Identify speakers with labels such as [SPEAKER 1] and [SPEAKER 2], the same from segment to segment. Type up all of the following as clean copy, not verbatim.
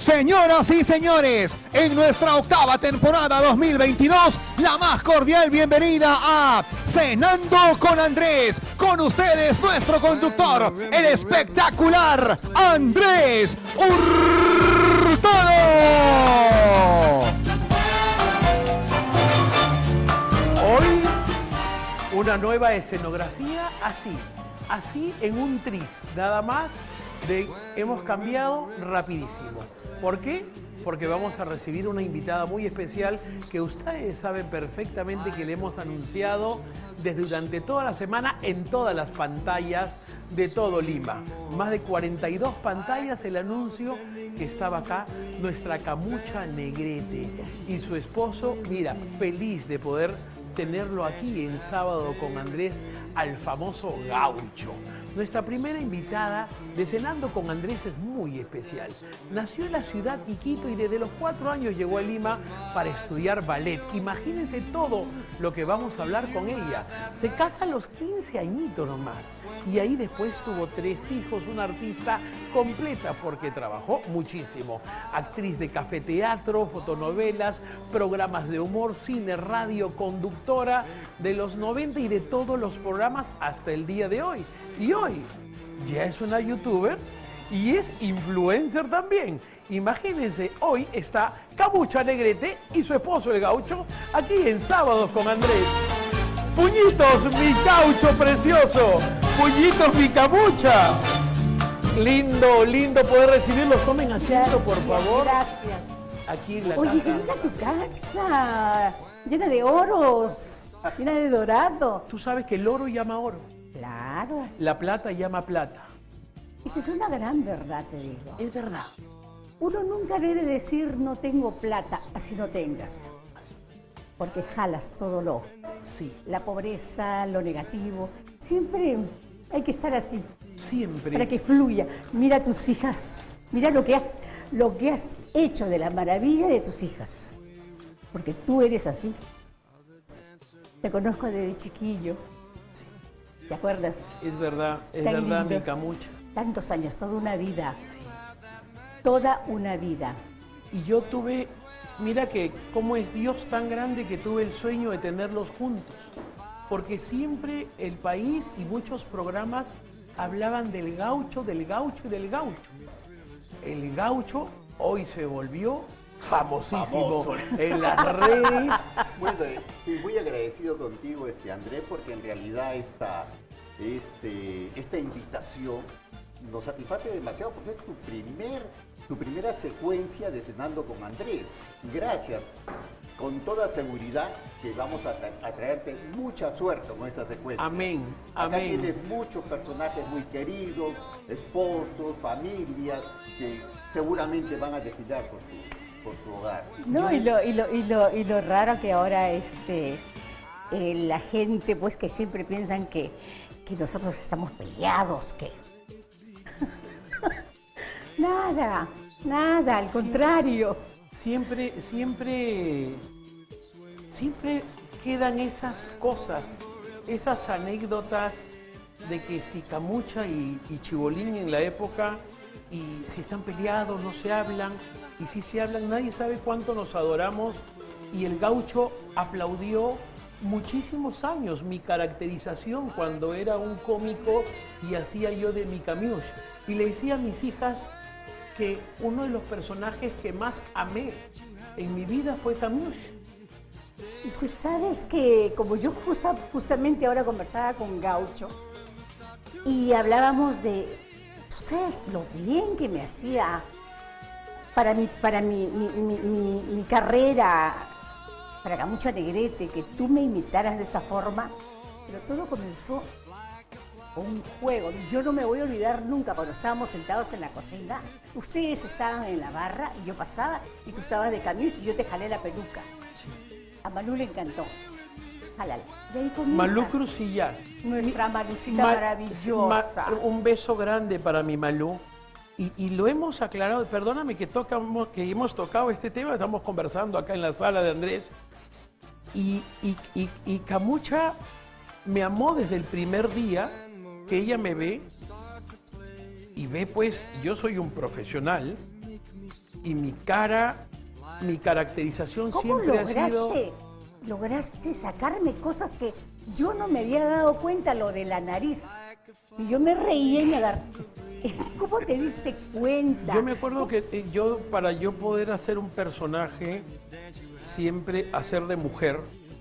[SPEAKER 1] Señoras y señores, en nuestra octava temporada 2022, la más cordial bienvenida a Cenando con Andrés. Con ustedes nuestro conductor, el espectacular Andrés Hurtado.
[SPEAKER 2] Hoy una nueva escenografía así en un tris, nada más. Hemos cambiado rapidísimo. ¿Por qué? Porque vamos a recibir una invitada muy especial que ustedes saben perfectamente que le hemos anunciado durante toda la semana en todas las pantallas de todo Lima. Más de 42 pantallas el anuncio que estaba acá, nuestra Camucha Negrete y su esposo, mira, feliz de poder tenerlo aquí en Sábado con Andrés, al famoso gaucho. Nuestra primera invitada de Cenando con Andrés es muy especial. Nació en la ciudad Iquitos y desde los 4 años llegó a Lima para estudiar ballet. Imagínense todo lo que vamos a hablar con ella. Se casa a los 15 añitos nomás y ahí después tuvo 3 hijos, una artista completa porque trabajó muchísimo. Actriz de cafeteatro, fotonovelas, programas de humor, cine, radio, conductora de los 90 y de todos los programas hasta el día de hoy. Y hoy ya es una youtuber y es influencer también. Imagínense, hoy está Camucha Negrete y su esposo el gaucho aquí en Sábados con Andrés. Puñitos, mi gaucho precioso. Puñitos, mi Camucha. Lindo, lindo poder recibirlos. Tomen asiento, por favor.
[SPEAKER 3] Gracias.
[SPEAKER 2] Aquí en la
[SPEAKER 3] Oye,
[SPEAKER 2] casa.
[SPEAKER 3] mira tu casa, llena de oros, llena de dorado.
[SPEAKER 2] Tú sabes que el oro llama oro.
[SPEAKER 3] Claro,
[SPEAKER 2] La plata llama plata.
[SPEAKER 3] esa es una gran verdad, te digo.
[SPEAKER 2] Es verdad.
[SPEAKER 3] Uno nunca debe decir no tengo plata, así no tengas. Porque jalas todo
[SPEAKER 2] Sí,
[SPEAKER 3] la pobreza, lo negativo. Siempre hay que estar así,
[SPEAKER 2] siempre.
[SPEAKER 3] para que fluya. Mira a tus hijas, mira lo que has hecho de la maravilla de tus hijas. Porque tú eres así. Te conozco desde chiquillo. ¿Te acuerdas?
[SPEAKER 2] Es verdad,
[SPEAKER 3] Tan lindo.
[SPEAKER 2] mi Camucha.
[SPEAKER 3] Tantos años, toda una vida. Toda una vida.
[SPEAKER 2] Y yo tuve, mira que cómo es Dios tan grande que tuve el sueño de tenerlos juntos. Porque siempre el país y muchos programas hablaban del gaucho y del gaucho. El gaucho hoy se volvió famosísimo en las redes.
[SPEAKER 4] Bueno, estoy muy agradecido contigo, Andrés, porque en realidad esta invitación nos satisface demasiado porque es tu primera secuencia de Cenando con Andrés. Gracias. Con toda seguridad que vamos a traerte mucha suerte con esta secuencia.
[SPEAKER 2] Amén,
[SPEAKER 4] Acá
[SPEAKER 2] amén.
[SPEAKER 4] tienes muchos personajes muy queridos, esposos, familias, que seguramente van a desfilar por tu hogar.
[SPEAKER 3] No, y lo raro que ahora la gente, pues, que siempre piensan que nosotros estamos peleados, que nada, al contrario.
[SPEAKER 2] Siempre quedan esas cosas, esas anécdotas de que si Camucha y Chibolín en la época, y si están peleados, no se hablan, y si se hablan, nadie sabe cuánto nos adoramos, y el gaucho aplaudió muchísimos años mi caracterización cuando era un cómico y hacía yo de mi Camuch, y le decía a mis hijas que uno de los personajes que más amé en mi vida fue Camuch.
[SPEAKER 3] Y tú sabes que, como yo justamente ahora conversaba con Gaucho, y hablábamos de, tú sabes lo bien que me hacía para mi carrera, para Camucha Negrete, que tú me imitaras de esa forma, pero todo comenzó con un juego. Yo no me voy a olvidar nunca cuando estábamos sentados en la cocina, ustedes estaban en la barra y yo pasaba y tú estabas de Camuch y yo te jalé la peluca. A Manu le encantó. Jálala. Y ahí comienza
[SPEAKER 2] Malú Crucillar.
[SPEAKER 3] nuestra Malucita maravillosa.
[SPEAKER 2] Un beso grande para mi Malú. Y lo hemos aclarado, perdóname que hemos tocado este tema, estamos conversando acá en la sala de Andrés. Y Camucha me amó desde el primer día que ella me ve y ve, pues, yo soy un profesional y mi cara, mi caracterización
[SPEAKER 3] ¿Cómo
[SPEAKER 2] siempre ha sido...
[SPEAKER 3] lograste sacarme cosas que yo no me había dado cuenta, lo de la nariz? Y yo me reía y me agarré. ¿Cómo te diste cuenta?
[SPEAKER 2] Yo me acuerdo que para yo poder hacer un personaje, siempre hacer de mujer,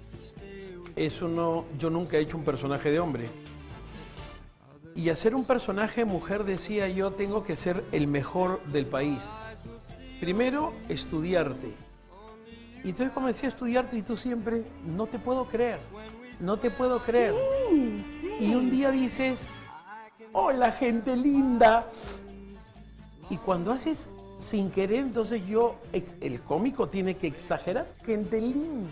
[SPEAKER 2] yo nunca he hecho un personaje de hombre. Y hacer un personaje de mujer, decía yo, tengo que ser el mejor del país. Primero, estudiarte. Y entonces comencé a estudiarte y tú siempre, no te puedo creer, no te puedo creer.
[SPEAKER 3] Sí.
[SPEAKER 2] Y un día dices, hola gente linda. Y cuando haces sin querer, entonces el cómico tiene que exagerar, gente linda.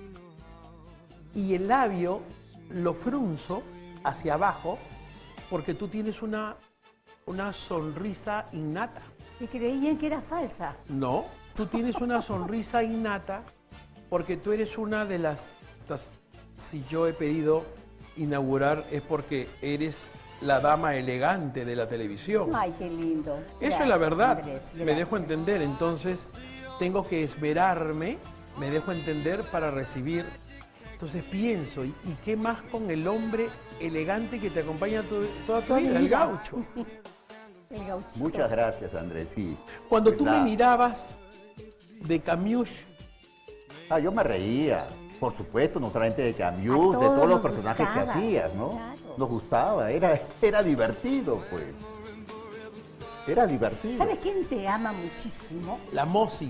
[SPEAKER 2] Y el labio lo frunzo hacia abajo porque tú tienes una sonrisa innata.
[SPEAKER 3] Y creían que era falsa.
[SPEAKER 2] No, tú tienes una sonrisa innata porque tú eres una de las... Si yo he pedido inaugurar es porque eres la dama elegante de la televisión.
[SPEAKER 3] Ay, qué lindo.
[SPEAKER 2] Eso
[SPEAKER 3] Gracias,
[SPEAKER 2] es la verdad.
[SPEAKER 3] Andrés,
[SPEAKER 2] Me
[SPEAKER 3] gracias.
[SPEAKER 2] dejo entender, entonces tengo que esmerarme, me dejo entender para recibir. Entonces pienso, ¿y qué más con el hombre elegante que te acompaña toda tu vida, el gaucho?
[SPEAKER 3] El gauchito.
[SPEAKER 4] Muchas gracias, Andrés, sí.
[SPEAKER 2] Cuando
[SPEAKER 4] Pues
[SPEAKER 2] tú me mirabas de Camus,
[SPEAKER 4] yo me reía, por supuesto, no solamente de
[SPEAKER 3] A
[SPEAKER 4] Camus,
[SPEAKER 3] todos
[SPEAKER 4] de todos los
[SPEAKER 3] nos
[SPEAKER 4] personajes que
[SPEAKER 3] gustaba,
[SPEAKER 4] hacías, ¿no?
[SPEAKER 3] claro.
[SPEAKER 4] Nos gustaba, era divertido, pues. Era divertido.
[SPEAKER 3] ¿Sabes quién te ama muchísimo?
[SPEAKER 2] la Mosi.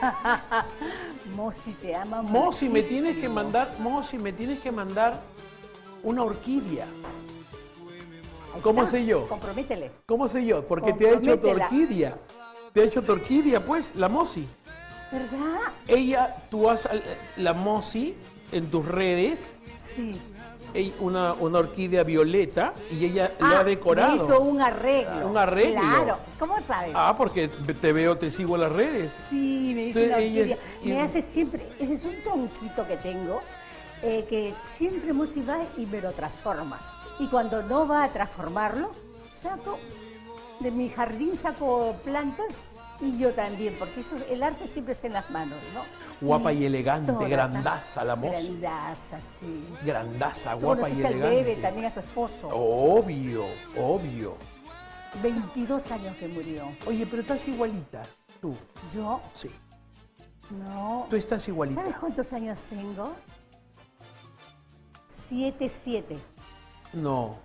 [SPEAKER 3] Mosi te ama
[SPEAKER 2] Mosi,
[SPEAKER 3] muchísimo.
[SPEAKER 2] me tienes que mandar una orquídea.
[SPEAKER 3] Ahí
[SPEAKER 2] ¿Cómo
[SPEAKER 3] está.
[SPEAKER 2] sé yo?
[SPEAKER 3] Comprométele.
[SPEAKER 2] ¿Cómo sé yo? Porque te ha hecho tu
[SPEAKER 3] Comprométela.
[SPEAKER 2] orquídea. Te ha hecho tu orquídea, pues, la Mosi.
[SPEAKER 3] ¿Verdad?
[SPEAKER 2] Tú has la Mosi en tus redes,
[SPEAKER 3] Sí.
[SPEAKER 2] una orquídea violeta, y ella lo ha decorado.
[SPEAKER 3] Me hizo un arreglo.
[SPEAKER 2] Un arreglo.
[SPEAKER 3] Claro. ¿Cómo sabes?
[SPEAKER 2] Porque te sigo en las redes.
[SPEAKER 3] Sí, me hizo
[SPEAKER 2] Entonces,
[SPEAKER 3] una
[SPEAKER 2] ella-
[SPEAKER 3] orquídea.
[SPEAKER 2] y-
[SPEAKER 3] Me hace siempre... Ese es un tonquito que tengo, que siempre Mosi va y me lo transforma. Y cuando no va a transformarlo, de mi jardín saco plantas y yo también, porque el arte siempre está en las manos, ¿no?
[SPEAKER 2] Guapa y elegante,
[SPEAKER 3] todas,
[SPEAKER 2] grandaza la Mosi.
[SPEAKER 3] Grandaza, sí.
[SPEAKER 2] Grandaza,
[SPEAKER 3] Tú
[SPEAKER 2] guapa y
[SPEAKER 3] conociste al
[SPEAKER 2] elegante.
[SPEAKER 3] bebé, también a su esposo.
[SPEAKER 2] Obvio, obvio.
[SPEAKER 3] 22 años que murió.
[SPEAKER 2] Oye, pero estás igualita, tú.
[SPEAKER 3] Yo,
[SPEAKER 2] Sí,
[SPEAKER 3] no.
[SPEAKER 2] tú estás igualita.
[SPEAKER 3] ¿Sabes cuántos años tengo? 7.
[SPEAKER 2] No,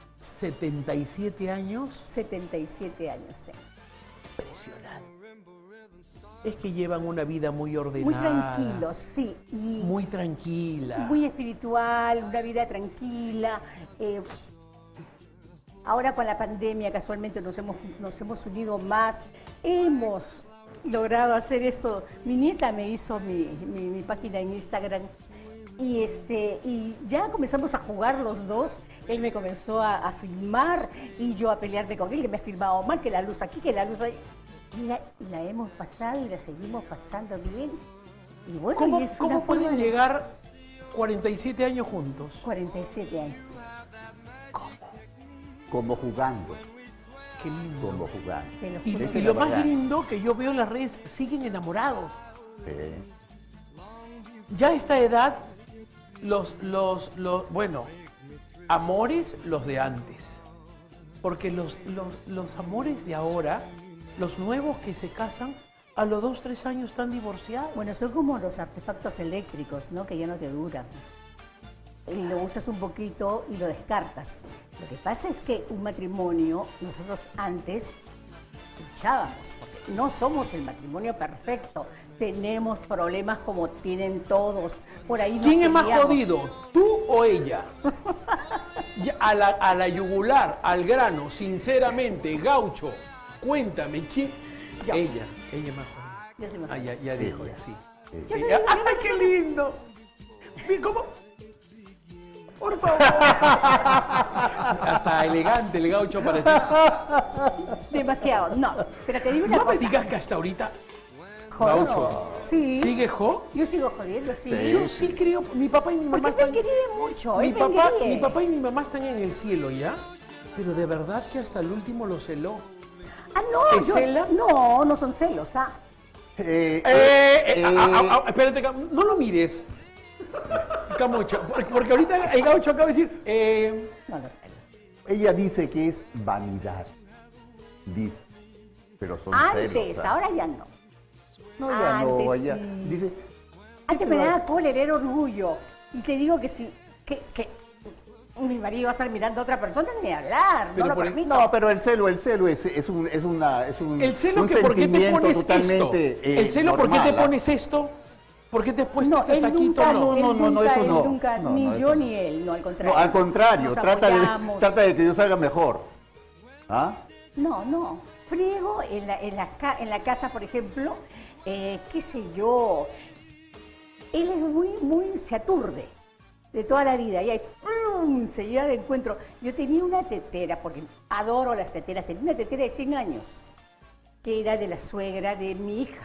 [SPEAKER 2] 77 años.
[SPEAKER 3] 77 años tengo.
[SPEAKER 2] Impresionante. Es que llevan una vida muy ordenada.
[SPEAKER 3] Muy tranquilos, sí. Y
[SPEAKER 2] Muy tranquila.
[SPEAKER 3] muy espiritual, una vida tranquila. Ahora con la pandemia casualmente nos hemos unido más. Hemos logrado hacer esto. Mi nieta me hizo mi página en Instagram. Y ya comenzamos a jugar los dos. Él me comenzó a filmar y yo a pelearme con él, que me ha filmado mal, que la luz aquí, que la luz ahí. Mira, la hemos pasado y la seguimos pasando bien. Y bueno,
[SPEAKER 2] ¿Cómo,
[SPEAKER 3] y es una
[SPEAKER 2] cómo pueden
[SPEAKER 3] forma de-
[SPEAKER 2] llegar 47 años juntos?
[SPEAKER 3] 47 años.
[SPEAKER 4] Como jugando,
[SPEAKER 2] Qué lindo.
[SPEAKER 4] como jugando.
[SPEAKER 3] Te lo
[SPEAKER 2] Y,
[SPEAKER 3] juro.
[SPEAKER 4] Esa
[SPEAKER 2] y
[SPEAKER 4] es
[SPEAKER 2] lo
[SPEAKER 4] la
[SPEAKER 2] más
[SPEAKER 4] verdad.
[SPEAKER 2] lindo que yo veo en las redes, siguen enamorados.
[SPEAKER 4] Sí.
[SPEAKER 2] Ya a esta edad, bueno, amores los de antes. Porque los amores de ahora, los nuevos que se casan, a los 2, 3 años están divorciados.
[SPEAKER 3] Bueno, son como los artefactos eléctricos, ¿no? Que ya no te duran. Y lo usas un poquito y lo descartas. Lo que pasa es que un matrimonio, nosotros antes luchábamos, porque no somos el matrimonio perfecto. Tenemos problemas como tienen todos. Por ahí nos
[SPEAKER 2] ¿Quién es más
[SPEAKER 3] peleamos.
[SPEAKER 2] jodido, tú o ella? Ya, a la yugular, al grano, sinceramente, gaucho, cuéntame, ¿quién?
[SPEAKER 3] Yo.
[SPEAKER 2] Ella es más jodida.
[SPEAKER 3] Yo soy más
[SPEAKER 2] Ya dijo,
[SPEAKER 4] Ella.
[SPEAKER 2] sí.
[SPEAKER 3] Yo no
[SPEAKER 2] Ella-
[SPEAKER 3] digo
[SPEAKER 2] ¡Ay, qué lindo! ¿Cómo? Por favor. Hasta elegante el gaucho para ti.
[SPEAKER 3] Demasiado. No, pero te digo una
[SPEAKER 2] No me
[SPEAKER 3] cosa.
[SPEAKER 2] digas que hasta ahorita
[SPEAKER 3] Joder.
[SPEAKER 2] Gaucho.
[SPEAKER 3] Sí.
[SPEAKER 2] sigue Jo.
[SPEAKER 3] Yo sigo jodiendo, sí.
[SPEAKER 4] Sí.
[SPEAKER 2] Yo sí creo, mi papá y mi mamá
[SPEAKER 3] Porque me
[SPEAKER 2] están...
[SPEAKER 3] quiere mucho,
[SPEAKER 2] Mi
[SPEAKER 3] él me
[SPEAKER 2] papá,
[SPEAKER 3] quiere.
[SPEAKER 2] mi papá y mi mamá están en el cielo ya, pero de verdad que hasta el último lo celó.
[SPEAKER 3] Ah, no,
[SPEAKER 2] ¿Te cela?
[SPEAKER 3] no son celos,
[SPEAKER 2] Espérate, no lo mires. Camucha, porque ahorita el gaucho acaba de decir...
[SPEAKER 3] No lo sé.
[SPEAKER 4] Ella dice que es vanidad. Dice. Pero son
[SPEAKER 3] Antes,
[SPEAKER 4] celos, ¿sabes?
[SPEAKER 3] ahora ya no.
[SPEAKER 4] No, ya no,
[SPEAKER 3] Antes
[SPEAKER 4] ella
[SPEAKER 3] sí.
[SPEAKER 4] dice...
[SPEAKER 3] Antes me daba cólera, era orgullo. Y te digo que si que mi marido va a estar mirando a otra persona, ni hablar,
[SPEAKER 2] Pero
[SPEAKER 3] no lo
[SPEAKER 2] por
[SPEAKER 3] permito.
[SPEAKER 4] No, pero el celo es un
[SPEAKER 2] El celo
[SPEAKER 4] un
[SPEAKER 2] que ¿por qué te
[SPEAKER 4] sentimiento
[SPEAKER 2] pones esto?
[SPEAKER 4] totalmente
[SPEAKER 2] El celo ¿por qué te
[SPEAKER 4] normal, ¿ah?
[SPEAKER 2] pones esto? ¿Por qué te has puesto
[SPEAKER 3] No,
[SPEAKER 2] este
[SPEAKER 3] él
[SPEAKER 2] saquito?
[SPEAKER 3] nunca,
[SPEAKER 2] No.
[SPEAKER 3] él
[SPEAKER 4] no,
[SPEAKER 3] nunca,
[SPEAKER 4] eso
[SPEAKER 3] él
[SPEAKER 4] no.
[SPEAKER 3] nunca,
[SPEAKER 4] No,
[SPEAKER 3] ni
[SPEAKER 4] no,
[SPEAKER 3] yo
[SPEAKER 4] eso
[SPEAKER 3] ni él, no, al
[SPEAKER 4] No,
[SPEAKER 3] contrario.
[SPEAKER 4] al contrario,
[SPEAKER 3] Nos
[SPEAKER 4] trata
[SPEAKER 3] apoyamos.
[SPEAKER 4] de que yo salga mejor. ¿Ah?
[SPEAKER 3] No. Friego en la casa, por ejemplo, qué sé yo. Él es muy se aturde de toda la vida. Y ahí, se lleva de encuentro. Yo tenía una tetera, porque adoro las teteras. Tenía una tetera de 100 años, que era de la suegra de mi hija.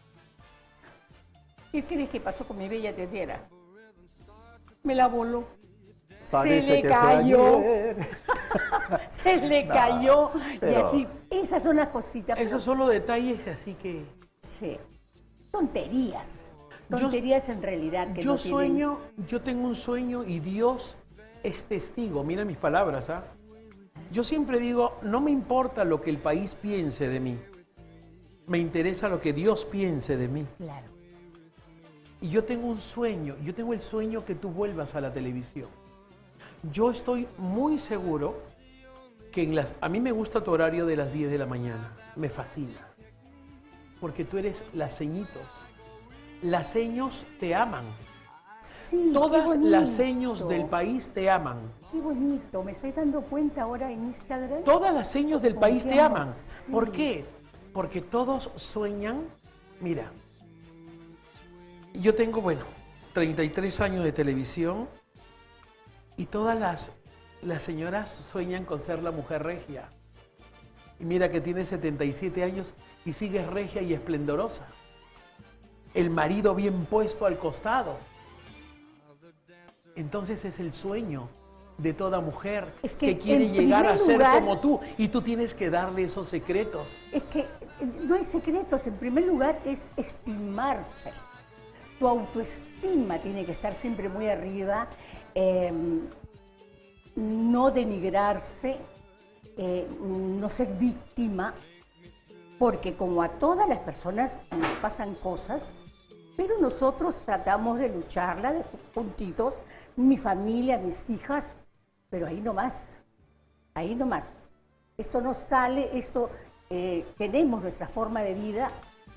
[SPEAKER 3] ¿Qué crees que pasó con mi bella tetera? Me la voló.
[SPEAKER 4] Parece
[SPEAKER 3] Se le
[SPEAKER 4] que fue
[SPEAKER 3] cayó.
[SPEAKER 4] ayer.
[SPEAKER 3] Se le cayó. Y
[SPEAKER 4] pero-
[SPEAKER 3] así, esas son las cositas.
[SPEAKER 2] Esos son los detalles, así que...
[SPEAKER 3] Sí. Tonterías.
[SPEAKER 2] Yo-
[SPEAKER 3] Tonterías en realidad que
[SPEAKER 2] Yo
[SPEAKER 3] no tienen-
[SPEAKER 2] sueño, yo tengo un sueño y Dios es testigo. Mira mis palabras, ¿ah? Yo siempre digo, no me importa lo que el país piense de mí. Me interesa lo que Dios piense de mí.
[SPEAKER 3] Claro.
[SPEAKER 2] Y yo tengo un sueño, yo tengo el sueño que tú vuelvas a la televisión. Yo estoy muy seguro que a mí me gusta tu horario de las 10 de la mañana, me fascina. Porque tú eres las ceñitos. Las seños te aman.
[SPEAKER 3] Sí,
[SPEAKER 2] Todas
[SPEAKER 3] qué bonito.
[SPEAKER 2] las seños del país te aman.
[SPEAKER 3] Qué bonito, me estoy dando cuenta ahora en Instagram.
[SPEAKER 2] Todas las seños del país te
[SPEAKER 3] Confiamos,
[SPEAKER 2] aman.
[SPEAKER 3] sí.
[SPEAKER 2] ¿Por qué? Porque todos sueñan, mira, yo tengo, 33 años de televisión y todas las señoras sueñan con ser la mujer regia. Y mira que tiene 77 años y sigue regia y esplendorosa. El marido bien puesto al costado. Entonces es el sueño de toda mujer
[SPEAKER 3] Es que
[SPEAKER 2] quiere
[SPEAKER 3] en
[SPEAKER 2] llegar a
[SPEAKER 3] primer
[SPEAKER 2] ser
[SPEAKER 3] lugar-
[SPEAKER 2] como tú y tú tienes que darle esos secretos.
[SPEAKER 3] Es que no hay secretos, en primer lugar es estimarse. Tu autoestima tiene que estar siempre muy arriba, no denigrarse, no ser víctima, porque como a todas las personas nos pasan cosas, pero nosotros tratamos de lucharla de juntitos, mi familia, mis hijas, pero ahí nomás, ahí nomás. Esto no sale, tenemos nuestra forma de vida.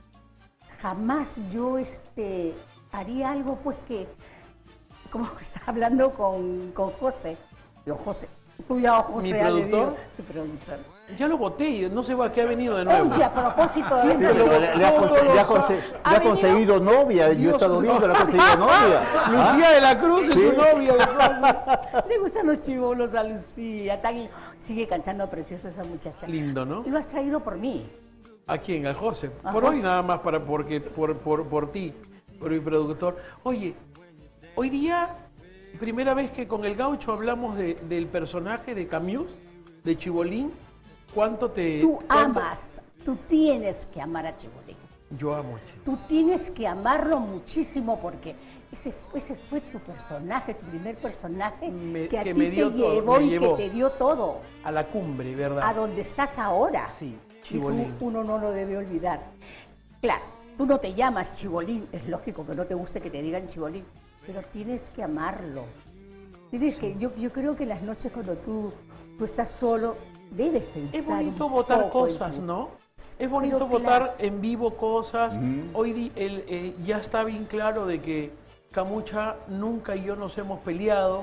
[SPEAKER 3] Jamás yo haría algo pues que, como estaba hablando con José, yo José, cuidado José,
[SPEAKER 2] ¿Mi
[SPEAKER 3] ya le
[SPEAKER 2] productor?
[SPEAKER 3] digo, tu productor.
[SPEAKER 2] Ya lo voté, no sé a qué ha venido de nuevo.
[SPEAKER 3] Oye, a propósito de
[SPEAKER 2] Siempre
[SPEAKER 3] eso,
[SPEAKER 2] lo-
[SPEAKER 4] Le ha conseguido novia, yo he
[SPEAKER 2] Dios
[SPEAKER 4] estado
[SPEAKER 2] mío.
[SPEAKER 4] viendo, le ha conseguido novia.
[SPEAKER 2] Lucía de la Cruz es su novia.
[SPEAKER 3] le gustan los chibolos a Lucía, sigue cantando precioso esa muchacha.
[SPEAKER 2] Lindo, ¿no?
[SPEAKER 3] Y lo has traído por mí.
[SPEAKER 2] ¿A quién? ¿Al José?
[SPEAKER 3] A
[SPEAKER 2] Por
[SPEAKER 3] José.
[SPEAKER 2] hoy nada más, por ti, por mi productor. Oye, hoy día, primera vez que con el gaucho hablamos del personaje de Camus, de Chibolín. ¿Cuánto te...?
[SPEAKER 3] Tú
[SPEAKER 2] cuánto-
[SPEAKER 3] amas, tú tienes que amar a Chibolín.
[SPEAKER 2] Yo amo a Chibolín.
[SPEAKER 3] Tú tienes que amarlo muchísimo porque ese fue tu personaje, tu primer personaje que a
[SPEAKER 2] que
[SPEAKER 3] ti
[SPEAKER 2] me
[SPEAKER 3] te
[SPEAKER 2] dio todo,
[SPEAKER 3] llevó
[SPEAKER 2] me
[SPEAKER 3] y
[SPEAKER 2] llevó.
[SPEAKER 3] que te dio todo,
[SPEAKER 2] A la cumbre,
[SPEAKER 3] a
[SPEAKER 2] ¿verdad?
[SPEAKER 3] donde estás ahora.
[SPEAKER 2] Sí,
[SPEAKER 3] Y eso
[SPEAKER 2] Chibolín.
[SPEAKER 3] uno no lo debe olvidar. Claro, tú no te llamas Chibolín, es lógico que no te guste que te digan Chibolín, pero tienes que amarlo. Tienes que, yo creo que las noches cuando tú estás solo, debes pensar
[SPEAKER 2] Es bonito
[SPEAKER 3] un
[SPEAKER 2] votar
[SPEAKER 3] poco en
[SPEAKER 2] cosas,
[SPEAKER 3] tu-
[SPEAKER 2] ¿no?
[SPEAKER 3] Pero
[SPEAKER 2] Es bonito
[SPEAKER 3] claro.
[SPEAKER 2] votar en vivo cosas. Hoy ya está bien claro de que Camucha nunca y yo nos hemos peleado.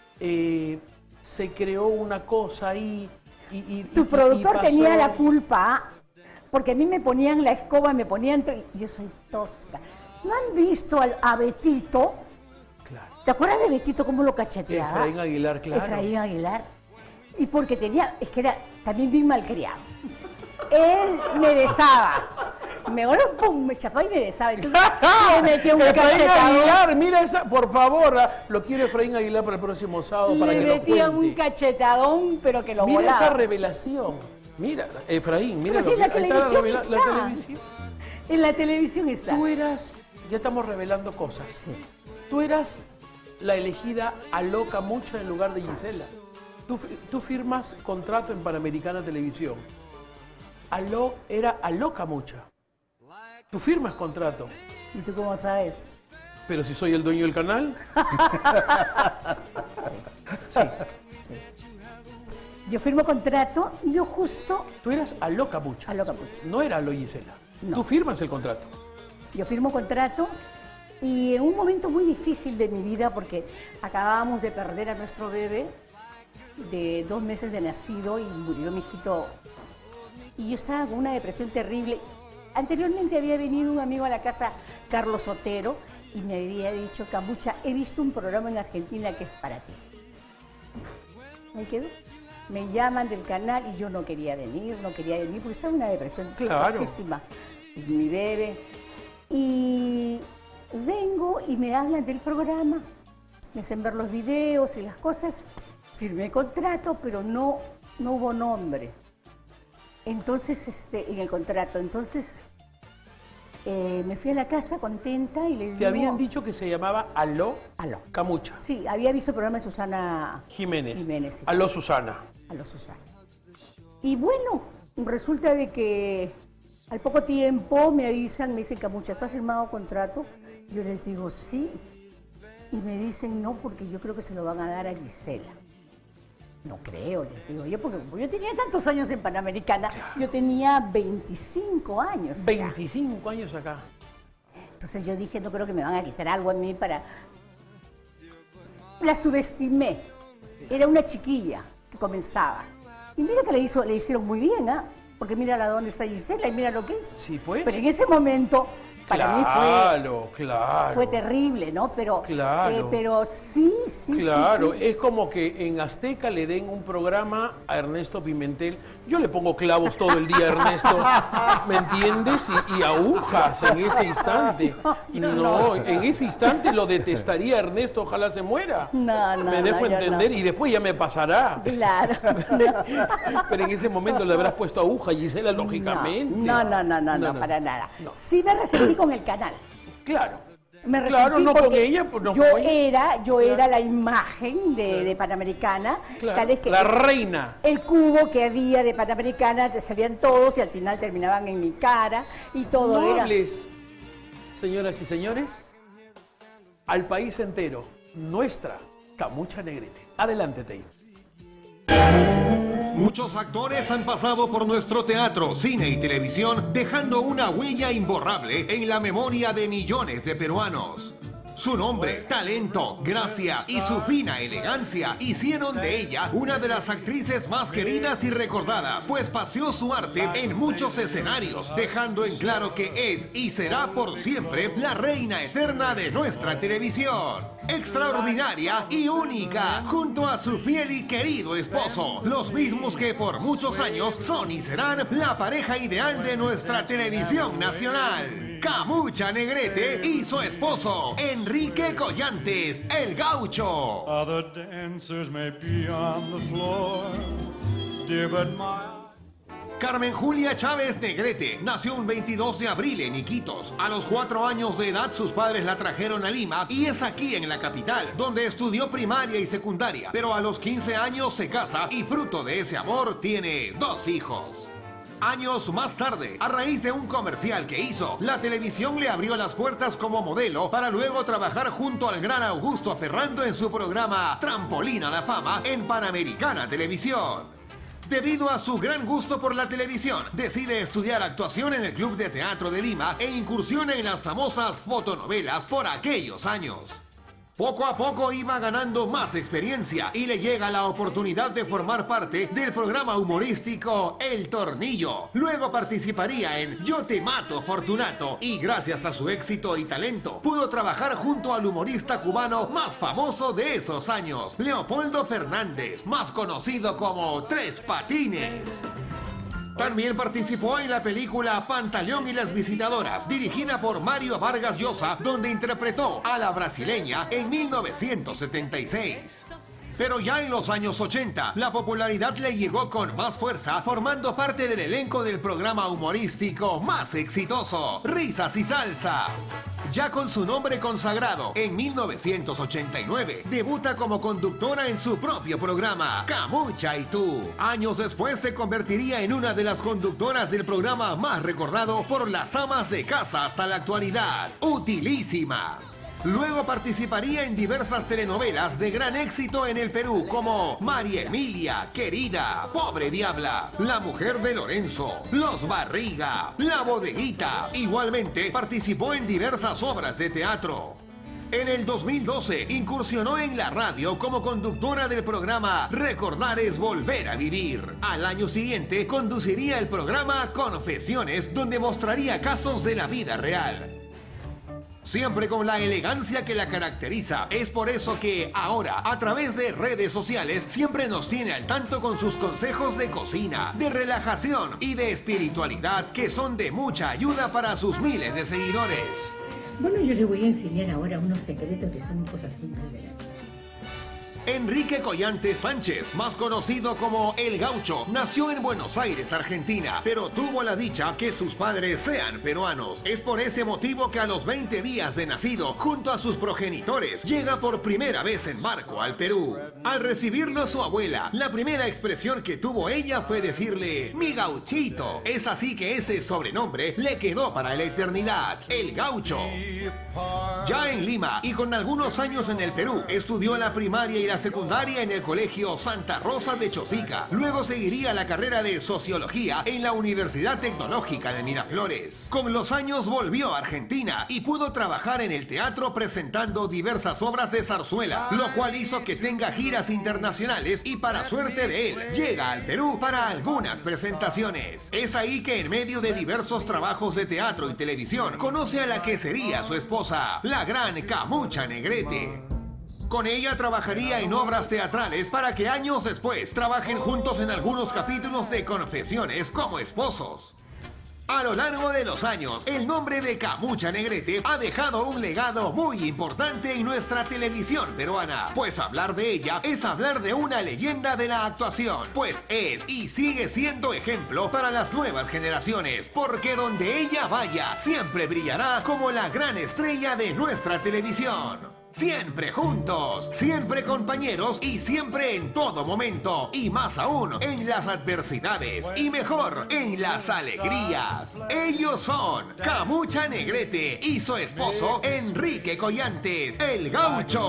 [SPEAKER 2] Se creó una cosa ahí.
[SPEAKER 3] Tu productor
[SPEAKER 2] pasó.
[SPEAKER 3] tenía la culpa, porque a mí me ponían la escoba, me ponían... Yo soy tosca. ¿No han visto a Betito?
[SPEAKER 2] Claro.
[SPEAKER 3] ¿Te acuerdas de Betito cómo lo cacheteaba?
[SPEAKER 2] Efraín Aguilar, claro.
[SPEAKER 3] Efraín Aguilar. Y porque tenía, es que era también bien malcriado. Él me besaba. Me chapaba y me besaba. Entonces le metía un
[SPEAKER 2] Efraín
[SPEAKER 3] cachetadón.
[SPEAKER 2] Aguilar, mira esa, por favor, lo quiere Efraín Aguilar para el próximo sábado para
[SPEAKER 3] Le
[SPEAKER 2] que lo
[SPEAKER 3] metía un
[SPEAKER 2] cuente.
[SPEAKER 3] cachetadón, pero que lo
[SPEAKER 2] Mira
[SPEAKER 3] volaba.
[SPEAKER 2] esa revelación. Mira, Efraín, mira
[SPEAKER 3] Pero si en la
[SPEAKER 2] ahí está
[SPEAKER 3] televisión
[SPEAKER 2] la
[SPEAKER 3] está.
[SPEAKER 2] televisión.
[SPEAKER 3] En la televisión está.
[SPEAKER 2] Tú eras, ya estamos revelando cosas.
[SPEAKER 3] Sí.
[SPEAKER 2] Tú eras la elegida Aló Camucha en lugar de Gisela. Tú firmas contrato en Panamericana Televisión. Aló era Aló Camucha. Tú firmas contrato.
[SPEAKER 3] ¿Y tú cómo sabes?
[SPEAKER 2] Pero si soy el dueño del canal.
[SPEAKER 3] Sí. Yo firmo contrato y yo justo
[SPEAKER 2] Tú eras Aló Camucha.
[SPEAKER 3] Aló Camucha.
[SPEAKER 2] No era Aló Gisela.
[SPEAKER 3] No.
[SPEAKER 2] Tú firmas el contrato.
[SPEAKER 3] Yo firmo contrato y en un momento muy difícil de mi vida, porque acabábamos de perder a nuestro bebé de 2 meses de nacido y murió mi hijito. Y yo estaba con una depresión terrible. Anteriormente había venido un amigo a la casa, Carlos Otero, y me había dicho, Camucha, he visto un programa en Argentina que es para ti. Ahí quedó. Me llaman del canal y yo no quería venir porque estaba en una depresión fuertísima. Mi bebé. Y vengo y me hablan del programa, me hacen ver los videos y las cosas. Firmé contrato, pero no hubo nombre. Entonces, en el contrato. Entonces, me fui a la casa contenta y le digo...
[SPEAKER 2] Te habían dicho que se llamaba Aló Camucha.
[SPEAKER 3] Sí, había visto el programa de Susana
[SPEAKER 2] Jiménez.
[SPEAKER 3] Sí.
[SPEAKER 2] Aló Susana.
[SPEAKER 3] Aló Susana. Y bueno, resulta de que al poco tiempo me avisan, me dicen, Camucha, ¿tú has firmado contrato? Yo les digo, sí. Y me dicen, no, porque yo creo que se lo van a dar a Gisela. No creo, les digo yo, porque como yo tenía tantos años en Panamericana, yo tenía 25 años.
[SPEAKER 2] 25 años acá.
[SPEAKER 3] Entonces yo dije, no creo que me van a quitar algo a mí para... La subestimé. Era una chiquilla que comenzaba. Y mira que le hicieron muy bien, ¿ah? Porque mira dónde está Gisela y mira lo que es.
[SPEAKER 2] Sí, pues.
[SPEAKER 3] Pero en ese momento... Para mí fue terrible, ¿no? Pero, pero sí.
[SPEAKER 2] Claro, es como que en Azteca le den un programa a Ernesto Pimentel. Yo le pongo clavos todo el día a Ernesto, ¿me entiendes? Y agujas en ese instante. No, en ese instante lo detestaría Ernesto, ojalá se muera.
[SPEAKER 3] No,
[SPEAKER 2] me dejo entender y después ya me pasará.
[SPEAKER 3] Claro.
[SPEAKER 2] Pero en ese momento le habrás puesto aguja, Gisela, lógicamente.
[SPEAKER 3] No, para nada. No. Sí me resentí con el canal.
[SPEAKER 2] Claro.
[SPEAKER 3] Me resentí
[SPEAKER 2] no
[SPEAKER 3] porque
[SPEAKER 2] con ella, no
[SPEAKER 3] yo
[SPEAKER 2] con ella.
[SPEAKER 3] era la imagen de Panamericana.
[SPEAKER 2] Claro.
[SPEAKER 3] Tal es que
[SPEAKER 2] la reina.
[SPEAKER 3] El cubo que había de Panamericana, te salían todos y al final terminaban en mi cara y todo
[SPEAKER 2] no
[SPEAKER 3] era...
[SPEAKER 2] hables, señoras y señores, al país entero, nuestra Camucha Negrete. Adelante, Tei.
[SPEAKER 1] Muchos actores han pasado por nuestro teatro, cine y televisión, dejando una huella imborrable en la memoria de millones de peruanos. Su nombre, talento, gracia y su fina elegancia hicieron de ella una de las actrices más queridas y recordadas, pues paseó su arte en muchos escenarios, dejando en claro que es y será por siempre la reina eterna de nuestra televisión. Extraordinaria y única, junto a su fiel y querido esposo, los mismos que por muchos años son y serán la pareja ideal de nuestra televisión nacional. Camucha Negrete y su esposo, Enrique Collantes, el Gaucho.
[SPEAKER 5] Other dancers may be on the floor, dear, but
[SPEAKER 1] Carmen Julia Chávez Negrete nació un 22 de abril en Iquitos. A los 4 años de edad sus padres la trajeron a Lima y es aquí en la capital, donde estudió primaria y secundaria. Pero a los 15 años se casa y fruto de ese amor tiene 2 hijos. Años más tarde, a raíz de un comercial que hizo, la televisión le abrió las puertas como modelo para luego trabajar junto al gran Augusto Ferrando en su programa Trampolín a la Fama en Panamericana Televisión. Debido a su gran gusto por la televisión, decide estudiar actuación en el Club de Teatro de Lima e incursiona en las famosas fotonovelas por aquellos años. Poco a poco iba ganando más experiencia y le llega la oportunidad de formar parte del programa humorístico El Tornillo. Luego participaría en Yo te mato, Fortunato, y gracias a su éxito y talento pudo trabajar junto al humorista cubano más famoso de esos años, Leopoldo Fernández, más conocido como Tres Patines. También participó en la película Pantaleón y las Visitadoras, dirigida por Mario Vargas Llosa, donde interpretó a la brasileña en 1976. Pero ya en los años 80, la popularidad le llegó con más fuerza, formando parte del elenco del programa humorístico más exitoso, Risas y Salsa. Ya con su nombre consagrado, en 1989, debuta como conductora en su propio programa, Camucha y Tú. Años después se convertiría en una de las conductoras del programa más recordado por las amas de casa hasta la actualidad, Utilísima. Luego participaría en diversas telenovelas de gran éxito en el Perú, como María Emilia, Querida, Pobre Diabla, La Mujer de Lorenzo, Los Barriga, La Bodeguita. Igualmente participó en diversas obras de teatro. En el 2012 incursionó en la radio como conductora del programa Recordar es Volver a Vivir. Al año siguiente conduciría el programa Confesiones, donde mostraría casos de la vida real. Siempre con la elegancia que la caracteriza. Es por eso que ahora, a través de redes sociales, siempre nos tiene al tanto con sus consejos de cocina, de relajación y de espiritualidad, que son de mucha ayuda para sus miles de seguidores.
[SPEAKER 6] Bueno, yo les voy a enseñar ahora unos secretos que son cosas simples de la vida.
[SPEAKER 1] Enrique Collante Sánchez, más conocido como El Gaucho, nació en Buenos Aires, Argentina, pero tuvo la dicha que sus padres sean peruanos. Es por ese motivo que a los 20 días de nacido, junto a sus progenitores, llega por primera vez en barco al Perú. Al recibirlo a su abuela, la primera expresión que tuvo ella fue decirle "mi gauchito". Es así que ese sobrenombre le quedó para la eternidad, El Gaucho. Ya en Lima y con algunos años en el Perú, estudió la primaria y la secundaria en el Colegio Santa Rosa de Chosica. Luego seguiría la carrera de Sociología en la Universidad Tecnológica de Miraflores. Con los años volvió a Argentina y pudo trabajar en el teatro presentando diversas obras de zarzuela, lo cual hizo que tenga giras internacionales y, para suerte de él, llega al Perú para algunas presentaciones. Es ahí que, en medio de diversos trabajos de teatro y televisión, conoce a la que sería su esposa, la gran Camucha Negrete. Con ella trabajaría en obras teatrales para que años después trabajen juntos en algunos capítulos de Confesiones como esposos. A lo largo de los años, el nombre de Camucha Negrete ha dejado un legado muy importante en nuestra televisión peruana, pues hablar de ella es hablar de una leyenda de la actuación, pues es y sigue siendo ejemplo para las nuevas generaciones, porque donde ella vaya, siempre brillará como la gran estrella de nuestra televisión. Siempre juntos, siempre compañeros y siempre en todo momento. Y más aún en las adversidades y mejor en las alegrías. Ellos son Camucha Negrete y su esposo Enrique Collantes, El Gaucho.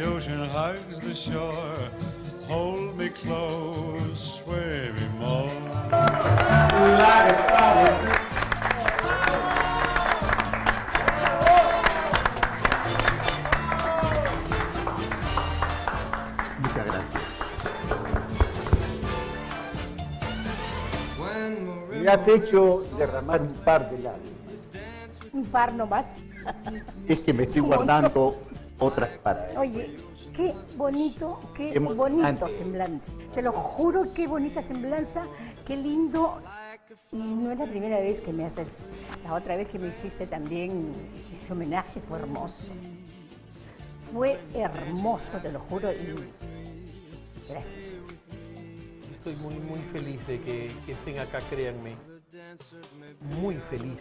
[SPEAKER 4] Me has hecho derramar un par de lágrimas.
[SPEAKER 3] Un par nomás.
[SPEAKER 4] Es que me estoy guardando otras partes.
[SPEAKER 3] Oye, qué bonito
[SPEAKER 4] Emocionante.
[SPEAKER 3] semblante. Te lo juro, qué bonita semblanza, qué lindo. Y no es la primera vez que me haces. La otra vez que me hiciste también ese homenaje fue hermoso. Fue hermoso, te lo juro. Y gracias.
[SPEAKER 2] Estoy muy feliz de que estén acá, créanme. Muy feliz.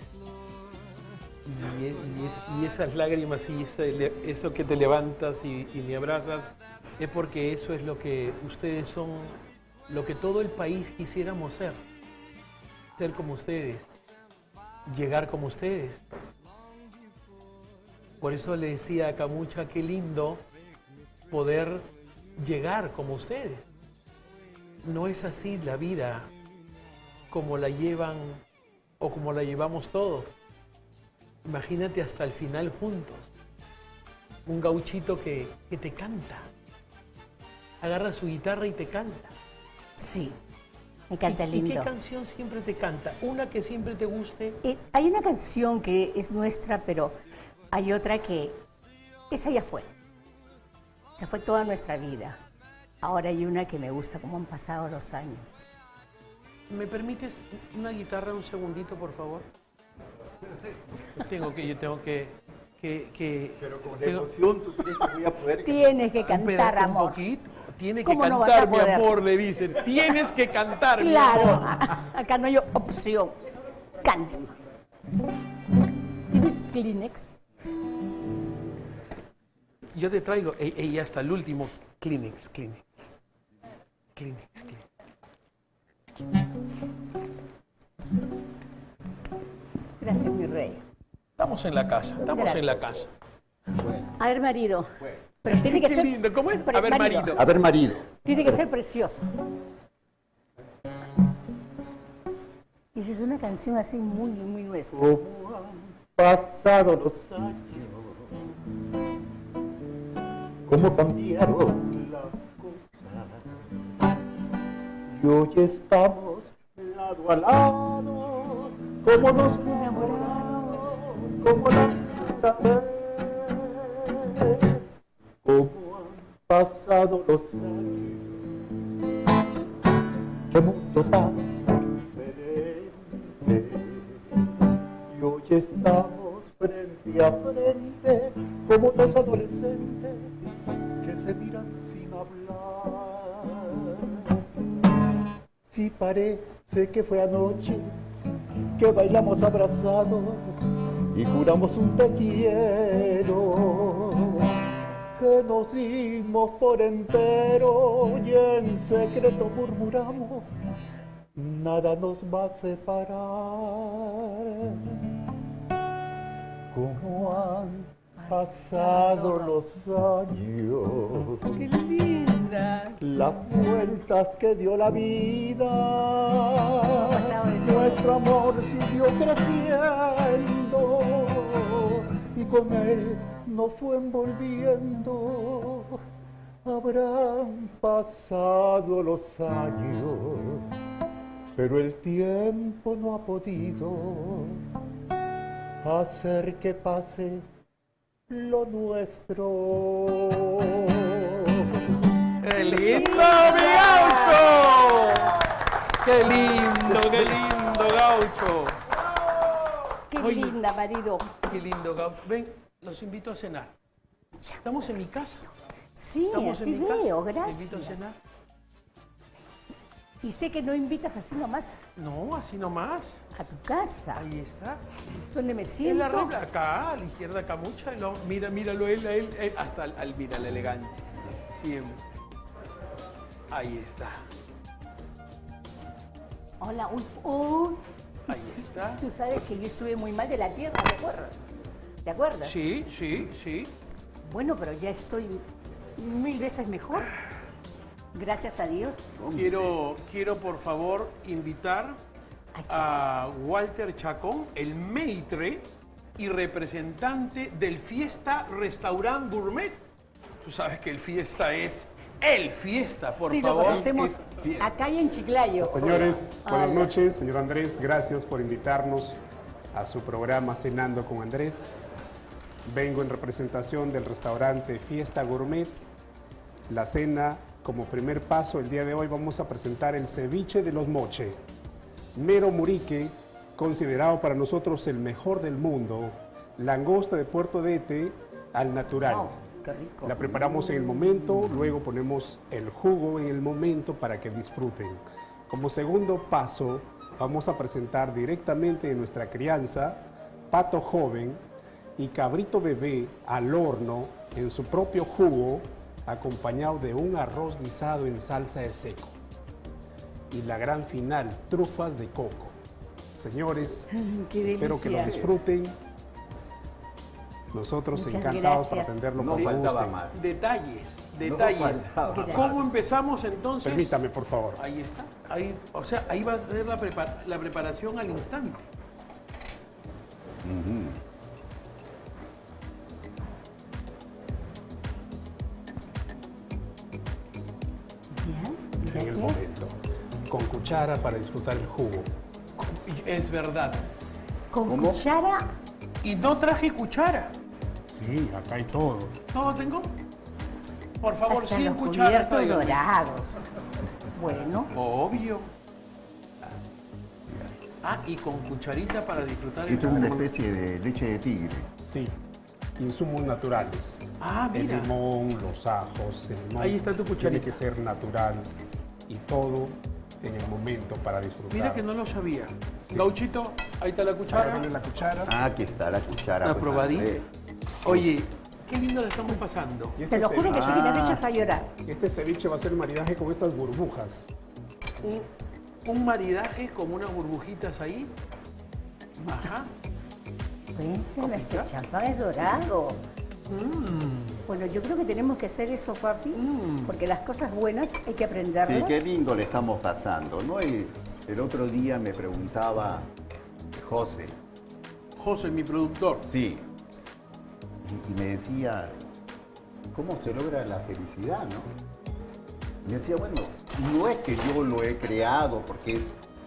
[SPEAKER 2] Y esas lágrimas y eso que te levantas y me abrazas, es porque eso es lo que ustedes son, lo que todo el país quisiéramos ser. Ser como ustedes, llegar como ustedes. Por eso le decía a Camucha, qué lindo poder llegar como ustedes. No es así la vida como la llevan o como la llevamos todos. Imagínate hasta el final juntos. Un gauchito que te canta. Agarra su guitarra y te canta.
[SPEAKER 3] Sí, me canta lindo.
[SPEAKER 2] ¿Y qué canción siempre te canta? ¿Una que siempre te guste?
[SPEAKER 3] Hay una canción que es nuestra, pero hay otra que esa ya fue. Ya fue toda nuestra vida. Ahora hay una que me gusta, como han pasado los años.
[SPEAKER 2] ¿Me permites una guitarra un segundito, por favor? Yo tengo que
[SPEAKER 4] Pero con la emoción, ¿tú crees que voy a poder?
[SPEAKER 3] Tienes que cantar, amor.
[SPEAKER 2] Un poquito. Tiene que
[SPEAKER 3] ¿Cómo no vas
[SPEAKER 2] cantar,
[SPEAKER 3] a
[SPEAKER 2] mi
[SPEAKER 3] poder?
[SPEAKER 2] amor, le dicen. Tienes que cantar, mi
[SPEAKER 3] Claro,
[SPEAKER 2] amor.
[SPEAKER 3] acá no hay opción. Cante. ¿Tienes Kleenex?
[SPEAKER 2] Yo te traigo, y hasta el último, Kleenex.
[SPEAKER 3] Gracias, mi rey.
[SPEAKER 2] Estamos en la casa,
[SPEAKER 3] Gracias. A ver, marido. Pero tiene que
[SPEAKER 2] Qué
[SPEAKER 3] ser...
[SPEAKER 2] lindo, ¿cómo es?
[SPEAKER 3] Pero,
[SPEAKER 2] A ver, marido.
[SPEAKER 4] A ver, marido.
[SPEAKER 3] Tiene que ser precioso. Y esa es una canción así muy, muy nuestra.
[SPEAKER 4] Pasado los años, cómo cambiaron las cosas. Y hoy estamos lado a lado, como nos enamoramos, como la primera vez. Cómo han pasado los años, qué mundo tan diferente. Y hoy estamos frente a frente, como dos adolescentes que se miran sin hablar. Si parece que fue anoche que bailamos abrazados y juramos un te quiero, que nos dimos por entero y en secreto murmuramos, nada nos va a separar. Cómo han pasado los años,
[SPEAKER 3] ¡Qué linda!
[SPEAKER 4] las vueltas que dio la vida,
[SPEAKER 3] pasado el
[SPEAKER 4] nuestro amor siguió creciendo y con él nos fue envolviendo. Habrán pasado los años, pero el tiempo no ha podido hacer que pase lo nuestro.
[SPEAKER 2] ¡Qué lindo, mi gaucho! ¡Qué lindo, gaucho!
[SPEAKER 3] ¡Qué
[SPEAKER 2] Oye.
[SPEAKER 3] linda, marido!
[SPEAKER 2] ¡Qué lindo, gaucho! Ven, los invito a cenar. Estamos en mi casa.
[SPEAKER 3] Sí,
[SPEAKER 2] Estamos
[SPEAKER 3] así
[SPEAKER 2] en mi casa.
[SPEAKER 3] veo,
[SPEAKER 2] Te invito a
[SPEAKER 3] gracias.
[SPEAKER 2] cenar.
[SPEAKER 3] Y sé que no invitas así nomás
[SPEAKER 2] No, así nomás.
[SPEAKER 3] a tu casa,
[SPEAKER 2] Ahí está.
[SPEAKER 3] donde me
[SPEAKER 2] En
[SPEAKER 3] siento.
[SPEAKER 2] la regla, acá, a la izquierda, acá mucha. No, míralo él, hasta mira la elegancia. Siempre. Ahí está.
[SPEAKER 3] Hola, uy,
[SPEAKER 2] Ahí está.
[SPEAKER 3] tú sabes que yo estuve muy mal de la tierra, ¿te acuerdas? ¿Te acuerdas?
[SPEAKER 2] Sí.
[SPEAKER 3] Bueno, pero ya estoy 1000 veces mejor. Gracias a Dios.
[SPEAKER 2] Quiero por favor invitar a Walter Chacón, el maitre y representante del Fiesta Restaurant Gourmet. Tú sabes que el Fiesta es el Fiesta, por
[SPEAKER 3] Sí,
[SPEAKER 2] favor.
[SPEAKER 3] lo conocemos acá y en Chiclayo.
[SPEAKER 7] Señores, buenas
[SPEAKER 3] Hola.
[SPEAKER 7] noches. Señor Andrés, gracias por invitarnos a su programa Cenando con Andrés. Vengo en representación del restaurante Fiesta Gourmet. La cena, como primer paso, el día de hoy vamos a presentar el ceviche de los moche. Mero murique, considerado para nosotros el mejor del mundo. Langosta de Puerto Dete al natural.
[SPEAKER 3] Wow, qué rico.
[SPEAKER 7] La preparamos en el momento, luego ponemos el jugo en el momento para que disfruten. Como segundo paso, vamos a presentar directamente de nuestra crianza pato joven y cabrito bebé al horno en su propio jugo, acompañado de un arroz guisado en salsa de seco. Y la gran final, trufas de coco. Señores,
[SPEAKER 3] Qué
[SPEAKER 7] espero que lo
[SPEAKER 3] delicia.
[SPEAKER 7] disfruten. Nosotros
[SPEAKER 3] Muchas
[SPEAKER 7] encantados para
[SPEAKER 3] gracias.
[SPEAKER 7] atenderlo
[SPEAKER 4] No
[SPEAKER 7] como
[SPEAKER 4] faltaba
[SPEAKER 7] gusten.
[SPEAKER 4] más.
[SPEAKER 2] Detalles.
[SPEAKER 4] faltaba.
[SPEAKER 2] ¿Cómo empezamos entonces?
[SPEAKER 7] Permítame, por favor.
[SPEAKER 2] Ahí está. Ahí, o sea, ahí va a ser la preparación al instante.
[SPEAKER 3] Ya,
[SPEAKER 7] En el
[SPEAKER 3] gracias.
[SPEAKER 7] momento. Con cuchara para disfrutar el jugo.
[SPEAKER 2] Es verdad.
[SPEAKER 3] Con
[SPEAKER 4] ¿Cómo?
[SPEAKER 3] cuchara.
[SPEAKER 2] Y no traje cuchara.
[SPEAKER 7] Sí, acá hay todo.
[SPEAKER 2] ¿Todo tengo? Por favor,
[SPEAKER 3] Hasta
[SPEAKER 2] 100
[SPEAKER 3] los
[SPEAKER 2] cucharas.
[SPEAKER 3] cubiertos
[SPEAKER 2] tráigame.
[SPEAKER 3] dorados. Bueno,
[SPEAKER 2] Obvio. Ah, y con cucharita para disfrutar el
[SPEAKER 4] Esto es una
[SPEAKER 2] jugo.
[SPEAKER 4] especie de leche de tigre.
[SPEAKER 7] Sí. insumos naturales.
[SPEAKER 2] Ah,
[SPEAKER 7] El
[SPEAKER 2] mira.
[SPEAKER 7] limón, los ajos, el limón.
[SPEAKER 2] Ahí está tu cucharita.
[SPEAKER 7] Tiene que ser natural y todo en el momento para disfrutar.
[SPEAKER 2] Mira que no lo sabía.
[SPEAKER 7] Sí.
[SPEAKER 2] Gauchito, ahí está la
[SPEAKER 7] Para
[SPEAKER 2] cuchara.
[SPEAKER 7] darle la cuchara.
[SPEAKER 4] Aquí está la cuchara.
[SPEAKER 2] Una
[SPEAKER 4] pues,
[SPEAKER 2] probadita.
[SPEAKER 4] Andrés.
[SPEAKER 2] Oye, qué lindo le estamos pasando.
[SPEAKER 7] Y
[SPEAKER 3] Te lo juro que sí que me has hecho hasta llorar.
[SPEAKER 7] Este ceviche va a ser maridaje con estas burbujas.
[SPEAKER 2] Un maridaje con unas burbujitas ahí. Ajá.
[SPEAKER 3] Cuéntame, ese champán es dorado. Bueno, yo creo que tenemos que hacer eso, papi, porque las cosas buenas hay que aprenderlas.
[SPEAKER 4] Sí, qué lindo le estamos pasando, ¿no? Y el otro día me preguntaba José,
[SPEAKER 2] José, mi productor.
[SPEAKER 4] sí, y me decía, ¿cómo se logra la felicidad, no? Y me decía, bueno, no es que yo lo he creado, porque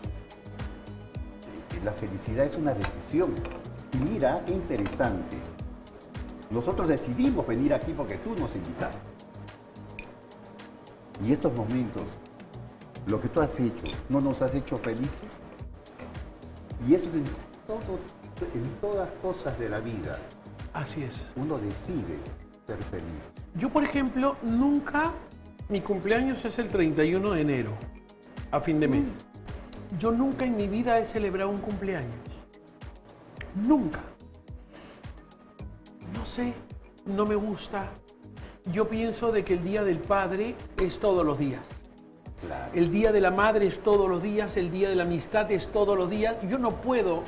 [SPEAKER 4] la felicidad es una decisión. Y mira, qué interesante. Nosotros decidimos venir aquí porque tú nos invitaste. Y estos momentos, lo que tú has hecho, ¿no nos has hecho felices? Y eso es en todas cosas de la vida.
[SPEAKER 2] Así es.
[SPEAKER 4] Uno decide ser feliz.
[SPEAKER 2] Yo, por ejemplo, nunca, mi cumpleaños es el 31 de enero, a fin de mes. Yo nunca en mi vida he celebrado un cumpleaños. Nunca. No sé, no me gusta. Yo pienso de que el Día del Padre es todos los días.
[SPEAKER 4] Claro.
[SPEAKER 2] El Día de la Madre es todos los días, el Día de la Amistad es todos los días. Yo no puedo.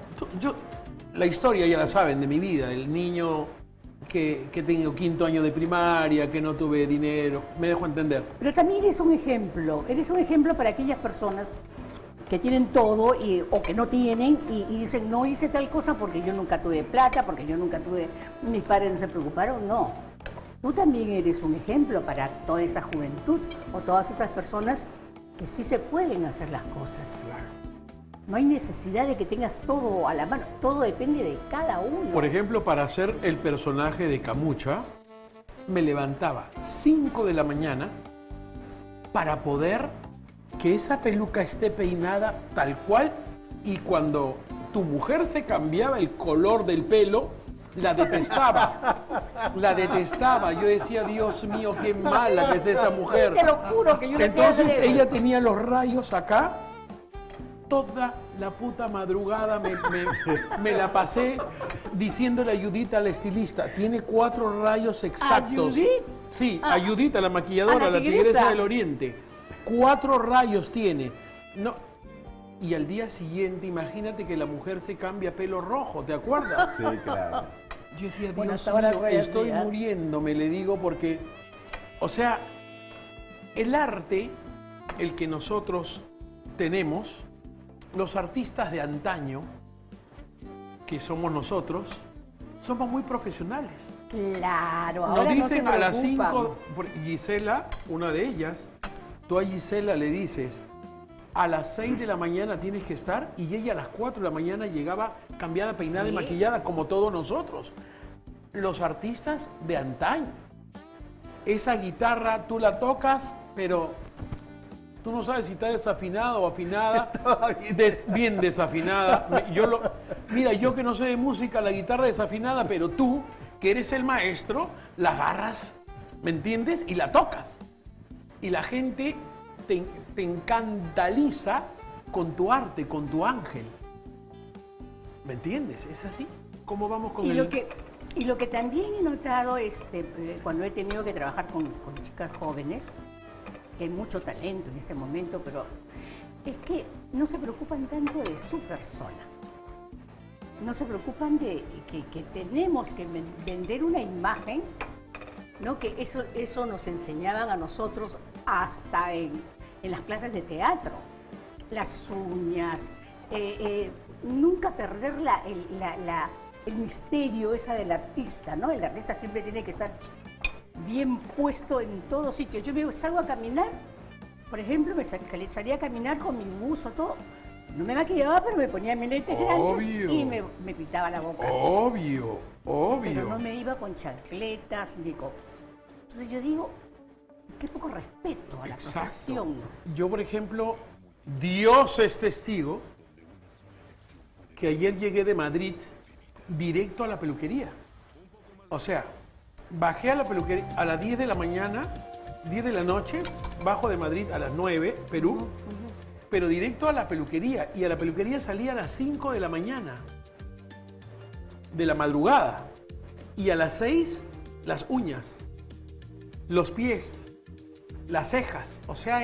[SPEAKER 2] La historia ya la saben de mi vida. El niño que tengo 5º año de primaria, que no tuve dinero. Me dejo entender.
[SPEAKER 3] Pero también eres un ejemplo para aquellas personas que tienen todo o que no tienen y dicen, no hice tal cosa porque yo nunca tuve plata, porque yo nunca tuve, mis padres no se preocuparon. No, tú también eres un ejemplo para toda esa juventud o todas esas personas que sí se pueden hacer las cosas. No hay necesidad de que tengas todo a la mano, todo depende de cada uno.
[SPEAKER 2] Por ejemplo, para hacer el personaje de Camucha, me levantaba 5 de la mañana para poder que esa peluca esté peinada tal cual, y cuando tu mujer se cambiaba el color del pelo, la detestaba. La detestaba. Yo decía, Dios mío, qué mala que es esta mujer.
[SPEAKER 3] Te lo juro que yo no
[SPEAKER 2] Entonces
[SPEAKER 3] sé
[SPEAKER 2] ella tenía los rayos acá. Toda la puta madrugada me la pasé diciéndole a Judith, a la estilista, tiene 4 rayos exactos.
[SPEAKER 3] ¿A Judith?
[SPEAKER 2] Sí, a Judith, a la maquilladora,
[SPEAKER 3] a la
[SPEAKER 2] la tigresa
[SPEAKER 3] tigresa
[SPEAKER 2] del Oriente. 4 rayos tiene. No. Y al día siguiente, imagínate que la mujer se cambia pelo rojo, ¿te acuerdas?
[SPEAKER 4] Sí, claro.
[SPEAKER 2] Yo decía,
[SPEAKER 3] Bueno,
[SPEAKER 2] Dios
[SPEAKER 3] hasta ahora
[SPEAKER 2] mío,
[SPEAKER 3] fue así,
[SPEAKER 2] estoy
[SPEAKER 3] ¿eh?
[SPEAKER 2] muriéndome, le digo, porque, o sea, el arte, el que nosotros tenemos, los artistas de antaño, que somos nosotros, somos muy profesionales.
[SPEAKER 3] Claro,
[SPEAKER 2] Nos
[SPEAKER 3] ahora no se
[SPEAKER 2] dicen a las
[SPEAKER 3] preocupan.
[SPEAKER 2] 5, Gisela, una de ellas, tú a Gisela le dices, a las 6 de la mañana tienes que estar, y ella a las 4 de la mañana llegaba cambiada, peinada y
[SPEAKER 3] Sí.
[SPEAKER 2] maquillada, como todos nosotros. Los artistas de antaño. Esa guitarra tú la tocas, pero tú no sabes si está desafinada o afinada. Bien desafinada. Mira, yo que no sé de música, la guitarra desafinada, pero tú, que eres el maestro, la agarras, ¿me entiendes? Y la tocas. Y la gente te encantaliza con tu arte, con tu ángel. ¿Me entiendes? ¿Es así? ¿Cómo vamos con
[SPEAKER 3] Y lo que también he notado cuando he tenido que trabajar con chicas jóvenes, que hay mucho talento en este momento, pero es que no se preocupan tanto de su persona. No se preocupan de que tenemos que vender una imagen, ¿no? Que eso nos enseñaban a nosotros hasta en las clases de teatro. Las uñas, nunca perder el misterio esa del artista, ¿no? El artista siempre tiene que estar bien puesto en todos sitios. Yo me salgo a caminar, por ejemplo, salía a caminar con mi buzo, todo. No me maquillaba, pero me ponía mis lentes grandes y me pintaba la boca.
[SPEAKER 2] Obvio.
[SPEAKER 3] Pero no me iba con chancletas ni con... Entonces yo digo, qué poco respeto a la profesión.
[SPEAKER 2] Yo, por ejemplo, Dios es testigo que ayer llegué de Madrid directo a la peluquería. O sea, bajé a la peluquería a las 10 de la mañana, 10 de la noche, bajo de Madrid a las 9, Perú, pero directo a la peluquería. Y a la peluquería salía a las 5 de la mañana, de la madrugada. Y a las 6, las uñas, los pies, las cejas. O sea,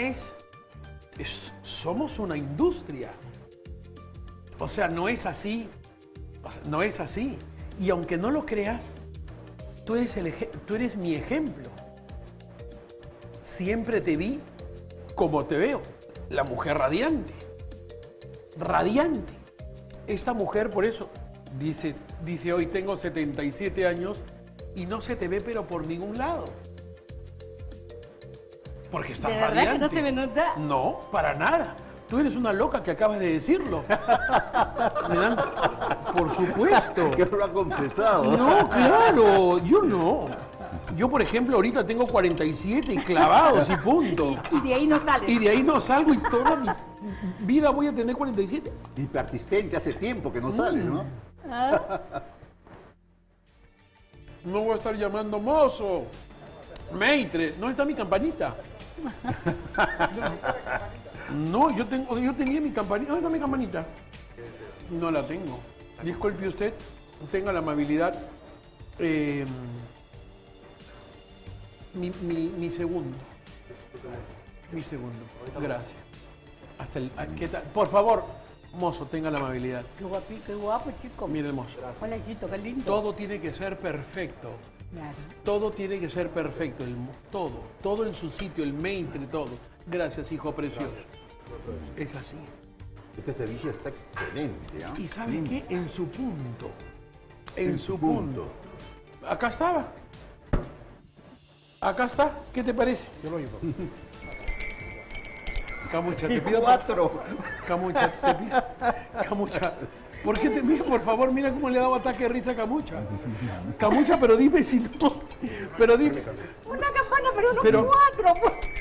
[SPEAKER 2] somos una industria. O sea, no es así. O sea, no es así. Y aunque no lo creas, tú eres mi ejemplo. Siempre te vi como te veo. La mujer radiante. Radiante. Esta mujer, por eso, dice hoy tengo 77 años y no se te ve pero por ningún lado. Porque estás
[SPEAKER 3] ¿De verdad
[SPEAKER 2] radiante.
[SPEAKER 3] que no se me nota?
[SPEAKER 2] No, para nada. Tú eres una loca que acabas de decirlo. Por supuesto.
[SPEAKER 4] Que lo ha confesado.
[SPEAKER 2] No, claro, yo no. Yo, por ejemplo, ahorita tengo 47 y clavados y punto.
[SPEAKER 3] Y de ahí no sales.
[SPEAKER 2] Y de ahí no salgo y toda mi vida voy a tener 47.
[SPEAKER 4] Y persistente hace tiempo que no sale, ¿no?
[SPEAKER 2] No voy a estar llamando mozo. Maitre, ¿dónde está mi campanita? No, yo tenía mi campanita. ¿Dónde está mi campanita? No la tengo. Disculpe usted, tenga la amabilidad. Mi segundo. Mi segundo. Gracias. Hasta el, ¿qué tal? Por favor, mozo, tenga la amabilidad.
[SPEAKER 3] Qué guapo, chico.
[SPEAKER 2] Mire, hermoso.
[SPEAKER 3] Hola, Chito, qué lindo.
[SPEAKER 2] Todo tiene que ser perfecto.
[SPEAKER 3] Claro.
[SPEAKER 2] Todo tiene que ser perfecto. Todo en su sitio, el maintre, todo. Gracias, hijo precioso. Es así.
[SPEAKER 4] Este ceviche está excelente, ¿ah?
[SPEAKER 2] ¿Y sabe qué? En su punto. En su punto. Acá estaba. Acá está. ¿Qué te parece? Yo lo llevo. Camucha, te pido. Camucha, te pido. Camucha. ¿Por qué te mira, por favor? Mira cómo le ha dado ataque de risa a Camucha. Camucha, pero dime si no. Pero dime.
[SPEAKER 3] Una campana, pero no
[SPEAKER 2] Pero-
[SPEAKER 3] cuatro.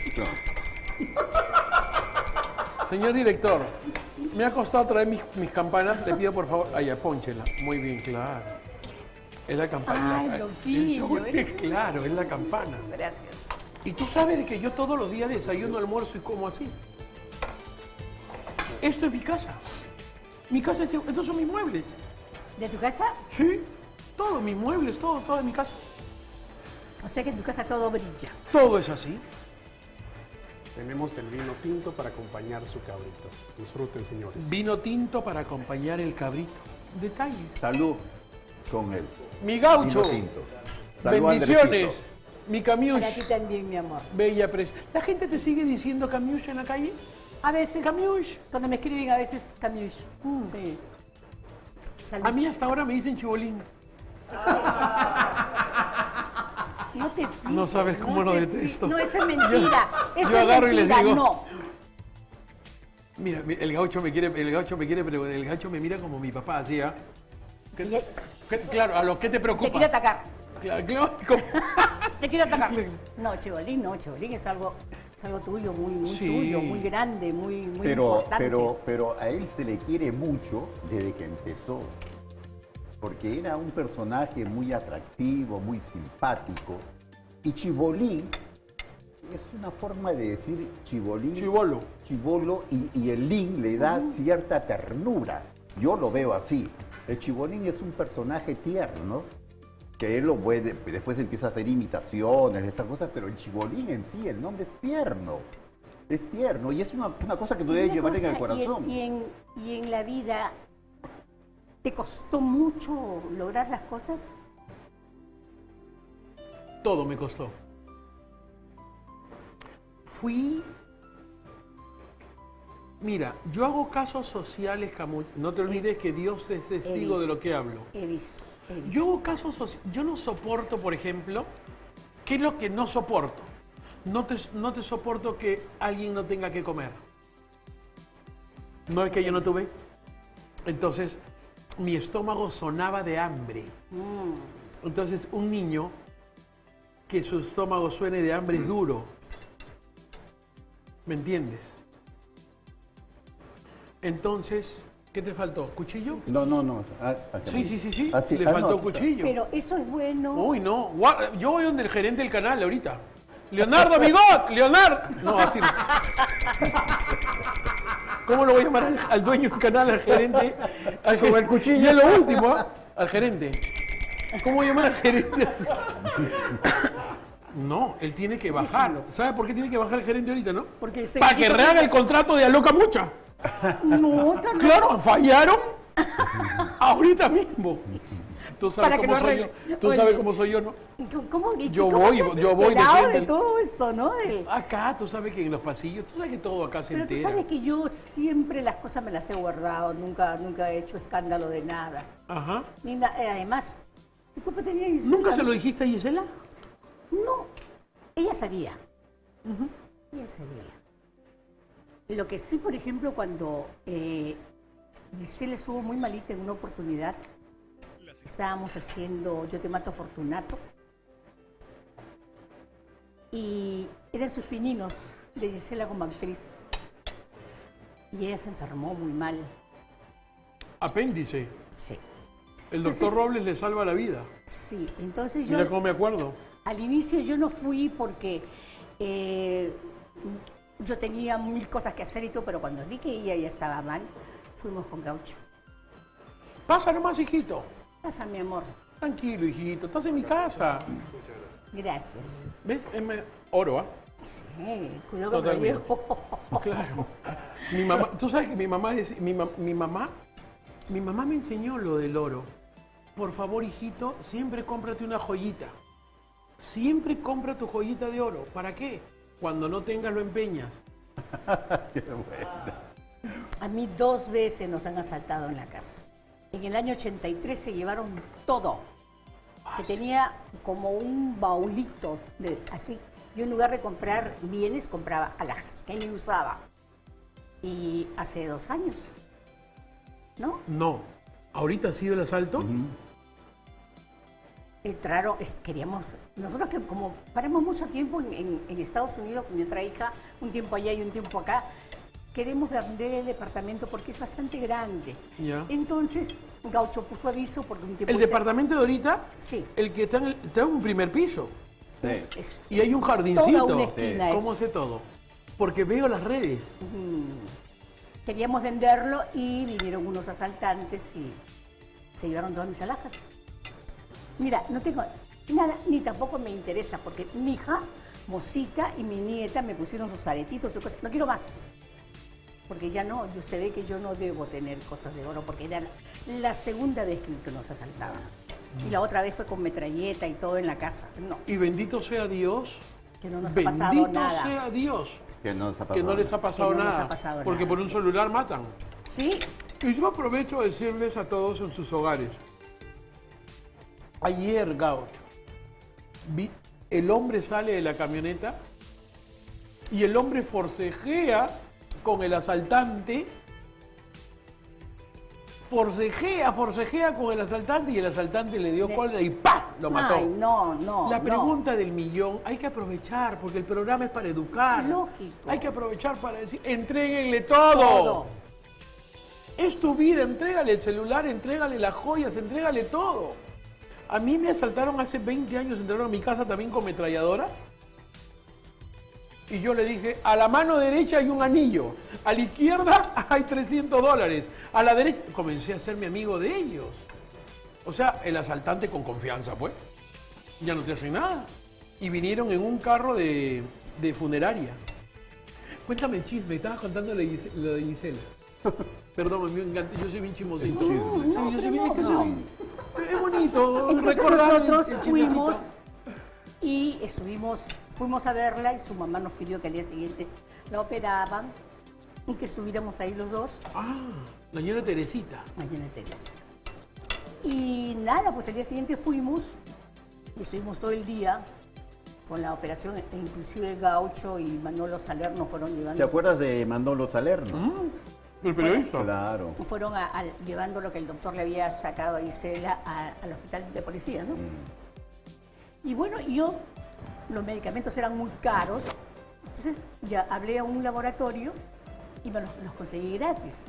[SPEAKER 2] Señor director, me ha costado traer mis campanas. Le pido por favor. Ay, pónchela. Muy bien, claro. Es la campana.
[SPEAKER 3] Ay, loquillo, eres-
[SPEAKER 2] Claro, es la campana.
[SPEAKER 3] Gracias.
[SPEAKER 2] Y tú sabes de que yo todos los días desayuno, almuerzo y como así. Esto es mi casa. Mi casa es... Estos son mis muebles.
[SPEAKER 3] ¿De tu casa?
[SPEAKER 2] Sí. Todos mis muebles, todo es mi casa.
[SPEAKER 3] O sea que en tu casa todo brilla.
[SPEAKER 2] Todo es así.
[SPEAKER 7] Tenemos el vino tinto para acompañar su cabrito. Disfruten, señores.
[SPEAKER 2] Vino tinto para acompañar el cabrito. Detalles.
[SPEAKER 4] Salud con él.
[SPEAKER 2] Mi gaucho.
[SPEAKER 4] Vino tinto. Salud,
[SPEAKER 2] Bendiciones.
[SPEAKER 4] Andresito.
[SPEAKER 2] Mi Camiush.
[SPEAKER 3] Para ti también, mi amor.
[SPEAKER 2] Bella preciosa. ¿La gente te sigue diciendo Camiush en la calle?
[SPEAKER 3] A veces.
[SPEAKER 2] Camiush.
[SPEAKER 3] Cuando me escriben, a veces Camiush. Sí. Salud.
[SPEAKER 2] A mí hasta ahora me dicen chibolín.
[SPEAKER 3] No te
[SPEAKER 2] No sabes cómo lo
[SPEAKER 3] te-
[SPEAKER 2] detesto.
[SPEAKER 3] No, eso es mentira. Eso
[SPEAKER 2] yo
[SPEAKER 3] es
[SPEAKER 2] agarro y les
[SPEAKER 3] mentira,
[SPEAKER 2] digo-
[SPEAKER 3] No.
[SPEAKER 2] Mira, el gaucho me quiere, pero el gaucho me mira como mi papá hacía.
[SPEAKER 3] Y-
[SPEAKER 2] Claro, a lo que te preocupa.
[SPEAKER 3] Te quiere atacar.
[SPEAKER 2] Claro, como-
[SPEAKER 3] Te quiere atacar. No, Chibolín no. Chibolín es algo tuyo, muy
[SPEAKER 2] Sí.
[SPEAKER 3] tuyo, muy grande, muy
[SPEAKER 4] Pero,
[SPEAKER 3] importante.
[SPEAKER 4] pero a él se le quiere mucho desde que empezó. Porque era un personaje muy atractivo, muy simpático. Y chibolín es una forma de decir chibolín.
[SPEAKER 2] Chibolo.
[SPEAKER 4] Chibolo y el lin le da cierta ternura. Yo lo veo así. El chibolín es un personaje tierno, que él lo puede, después empieza a hacer imitaciones, estas cosas, pero el chibolín en sí, el nombre es tierno. Es tierno y es una cosa que tú debes
[SPEAKER 3] Una
[SPEAKER 4] llevar en el
[SPEAKER 3] cosa,
[SPEAKER 4] corazón.
[SPEAKER 3] Y en la vida, ¿te costó mucho lograr las cosas?
[SPEAKER 2] Todo me costó. Mira, yo hago casos sociales, no te olvides que Dios es testigo de lo que hablo.
[SPEAKER 3] He visto.
[SPEAKER 2] Yo hago casos sociales. Yo no soporto, por ejemplo, ¿qué es lo que no soporto? No te soporto que alguien no tenga que comer. No es que yo no tuve. Entonces, mi estómago sonaba de hambre. Entonces, un niño que su estómago suene de hambre es duro. ¿Me entiendes? Entonces, ¿Qué te faltó? ¿Cuchillo?
[SPEAKER 4] No.
[SPEAKER 2] Sí.
[SPEAKER 4] Ah, sí.
[SPEAKER 2] Le
[SPEAKER 4] Ah,
[SPEAKER 2] faltó
[SPEAKER 4] no.
[SPEAKER 2] cuchillo.
[SPEAKER 3] Pero eso es bueno.
[SPEAKER 2] Uy, no. Yo voy donde el gerente del canal ahorita. Leonardo Bigot, Leonardo. No, así no. ¿Cómo lo voy a llamar al dueño del canal, al gerente? Con el cuchillo. Y es lo último, ¿ah? Al gerente. ¿Cómo voy a llamar al gerente? No, él tiene que bajar. ¿Sabe por qué tiene que bajar el gerente ahorita, no?
[SPEAKER 3] Porque se
[SPEAKER 2] Para que rehaga el contrato de Aloca Mucha.
[SPEAKER 3] No, también.
[SPEAKER 2] Claro, fallaron ahorita mismo. Tú sabes
[SPEAKER 3] Para que
[SPEAKER 2] cómo
[SPEAKER 3] lo
[SPEAKER 2] soy yo.
[SPEAKER 3] arregle.
[SPEAKER 2] Tú
[SPEAKER 3] Oye.
[SPEAKER 2] sabes cómo soy yo, ¿no?
[SPEAKER 3] ¿Cómo,
[SPEAKER 2] Yo
[SPEAKER 3] cómo
[SPEAKER 2] voy
[SPEAKER 3] te has
[SPEAKER 2] de
[SPEAKER 3] enterado
[SPEAKER 2] frente.
[SPEAKER 3] de todo esto, ¿no?
[SPEAKER 2] Acá, tú sabes que en los pasillos, tú sabes que todo acá se
[SPEAKER 3] Pero tú
[SPEAKER 2] entera.
[SPEAKER 3] sabes que yo siempre las cosas me las he guardado, nunca he hecho escándalo de nada.
[SPEAKER 2] Ajá.
[SPEAKER 3] Además, ¿qué culpa tenía Gisela?
[SPEAKER 2] ¿Nunca se lo dijiste a Gisela?
[SPEAKER 3] No, ella sabía. Ella sabía. Lo que sí, por ejemplo, cuando Gisela estuvo muy malita en una oportunidad, estábamos haciendo Yo te mato Fortunato, y eran sus pininos de Gisela como actriz, y ella se enfermó muy mal.
[SPEAKER 2] Apéndice.
[SPEAKER 3] Sí.
[SPEAKER 2] El doctor
[SPEAKER 3] Entonces-
[SPEAKER 2] Robles le salva la vida.
[SPEAKER 3] Sí, entonces yo...
[SPEAKER 2] Mira cómo me acuerdo.
[SPEAKER 3] Al inicio yo no fui porque yo tenía mil cosas que hacer y todo, pero cuando vi que ella ya estaba mal, fuimos con Gaucho.
[SPEAKER 2] Pasa nomás, hijito.
[SPEAKER 3] Pasa, mi amor.
[SPEAKER 2] Tranquilo, hijito. Estás en mi casa.
[SPEAKER 3] Gracias.
[SPEAKER 2] ¿Ves? Oro, ¿ah?
[SPEAKER 3] Sí, cuidado que me lo
[SPEAKER 2] Totalmente.
[SPEAKER 3] llevo.
[SPEAKER 2] Claro. Mi mamá, tú sabes que mi mamá me enseñó lo del oro. Por favor, hijito, siempre cómprate una joyita. Siempre compra tu joyita de oro. ¿Para qué? Cuando no tengas lo empeñas.
[SPEAKER 3] A mí 2 veces nos han asaltado en la casa. En el año 83 se llevaron todo. Que tenía como un baulito así. Yo en lugar de comprar bienes, compraba alhajas, que ni usaba. Y hace 2 años, ¿no?
[SPEAKER 2] No. ¿Ahorita ha sido el asalto?
[SPEAKER 3] Entraron, queríamos, nosotros que como paramos mucho tiempo en Estados Unidos con mi otra hija, un tiempo allá y un tiempo acá, queremos vender el departamento porque es bastante grande.
[SPEAKER 2] Ya.
[SPEAKER 3] Entonces, Gaucho puso aviso porque un tiempo...
[SPEAKER 2] ¿El departamento de ahorita?
[SPEAKER 3] Sí.
[SPEAKER 2] El que está en un primer piso.
[SPEAKER 4] Sí.
[SPEAKER 3] Es
[SPEAKER 2] Y hay un jardincito.
[SPEAKER 3] toda una esquina
[SPEAKER 2] ¿Cómo
[SPEAKER 3] es.
[SPEAKER 2] sé todo? Porque veo las redes.
[SPEAKER 3] Queríamos venderlo y vinieron unos asaltantes y se llevaron todas mis alhajas. Mira, no tengo nada, ni tampoco me interesa, porque mi hija, Mosita, y mi nieta me pusieron sus aretitos, sus cosas. No quiero más. Porque ya no, yo se ve que yo no debo tener cosas de oro, porque era la segunda vez que nos asaltaban. Y la otra vez fue con metralleta y todo en la casa. No,
[SPEAKER 2] Y bendito sea Dios.
[SPEAKER 3] que no nos ha pasado
[SPEAKER 2] Bendito
[SPEAKER 3] nada.
[SPEAKER 2] sea Dios.
[SPEAKER 4] Que no,
[SPEAKER 2] Que no les ha pasado
[SPEAKER 3] Que no nos
[SPEAKER 2] nada.
[SPEAKER 3] ha pasado
[SPEAKER 2] Porque
[SPEAKER 3] nada,
[SPEAKER 2] por un
[SPEAKER 3] sí.
[SPEAKER 2] celular matan.
[SPEAKER 3] Sí,
[SPEAKER 2] Y yo aprovecho a decirles a todos en sus hogares. Ayer, Gaucho, el hombre sale de la camioneta y el hombre forcejea con el asaltante. Forcejea con el asaltante y el asaltante le dio cola y ¡pah! Lo mató.
[SPEAKER 3] ay, no.
[SPEAKER 2] La
[SPEAKER 3] no.
[SPEAKER 2] pregunta del millón, hay que aprovechar, porque el programa es para educar.
[SPEAKER 3] Lógico.
[SPEAKER 2] Hay que aprovechar para decir, entréguenle todo.
[SPEAKER 3] Todo.
[SPEAKER 2] Es tu vida, entrégale el celular, entrégale las joyas, entrégale todo. A mí me asaltaron hace 20 años, entraron a mi casa también con metralladoras. Y yo le dije, a la mano derecha hay un anillo, a la izquierda hay $300, a la derecha... Comencé a ser mi amigo de ellos. O sea, el asaltante con confianza, pues. Ya no te hace nada. Y vinieron en un carro de funeraria. Cuéntame el chisme, estabas contando lo de Gisela. Perdón, a mí me encanta, yo soy bien chismosito. Sí, yo soy bien, es que soy- es bonito
[SPEAKER 3] Entonces
[SPEAKER 2] recordar
[SPEAKER 3] nosotros
[SPEAKER 2] el
[SPEAKER 3] fuimos
[SPEAKER 2] chismecito.
[SPEAKER 3] y fuimos a verla y su mamá nos pidió que al día siguiente la operaban y que estuviéramos ahí los dos,
[SPEAKER 2] Ah, la señora Teresita.
[SPEAKER 3] mañana Teresa. Y nada, pues al día siguiente fuimos y estuvimos todo el día con la operación, e inclusive Gaucho y Manolo Salerno fueron
[SPEAKER 4] ¿Te
[SPEAKER 3] llevando,
[SPEAKER 4] acuerdas de Manolo Salerno?
[SPEAKER 2] El periodista.
[SPEAKER 4] Claro.
[SPEAKER 3] fueron llevando lo que el doctor le había sacado a Gisela al hospital de policía, ¿no? Y bueno, los medicamentos eran muy caros, entonces ya hablé a un laboratorio y me los conseguí gratis.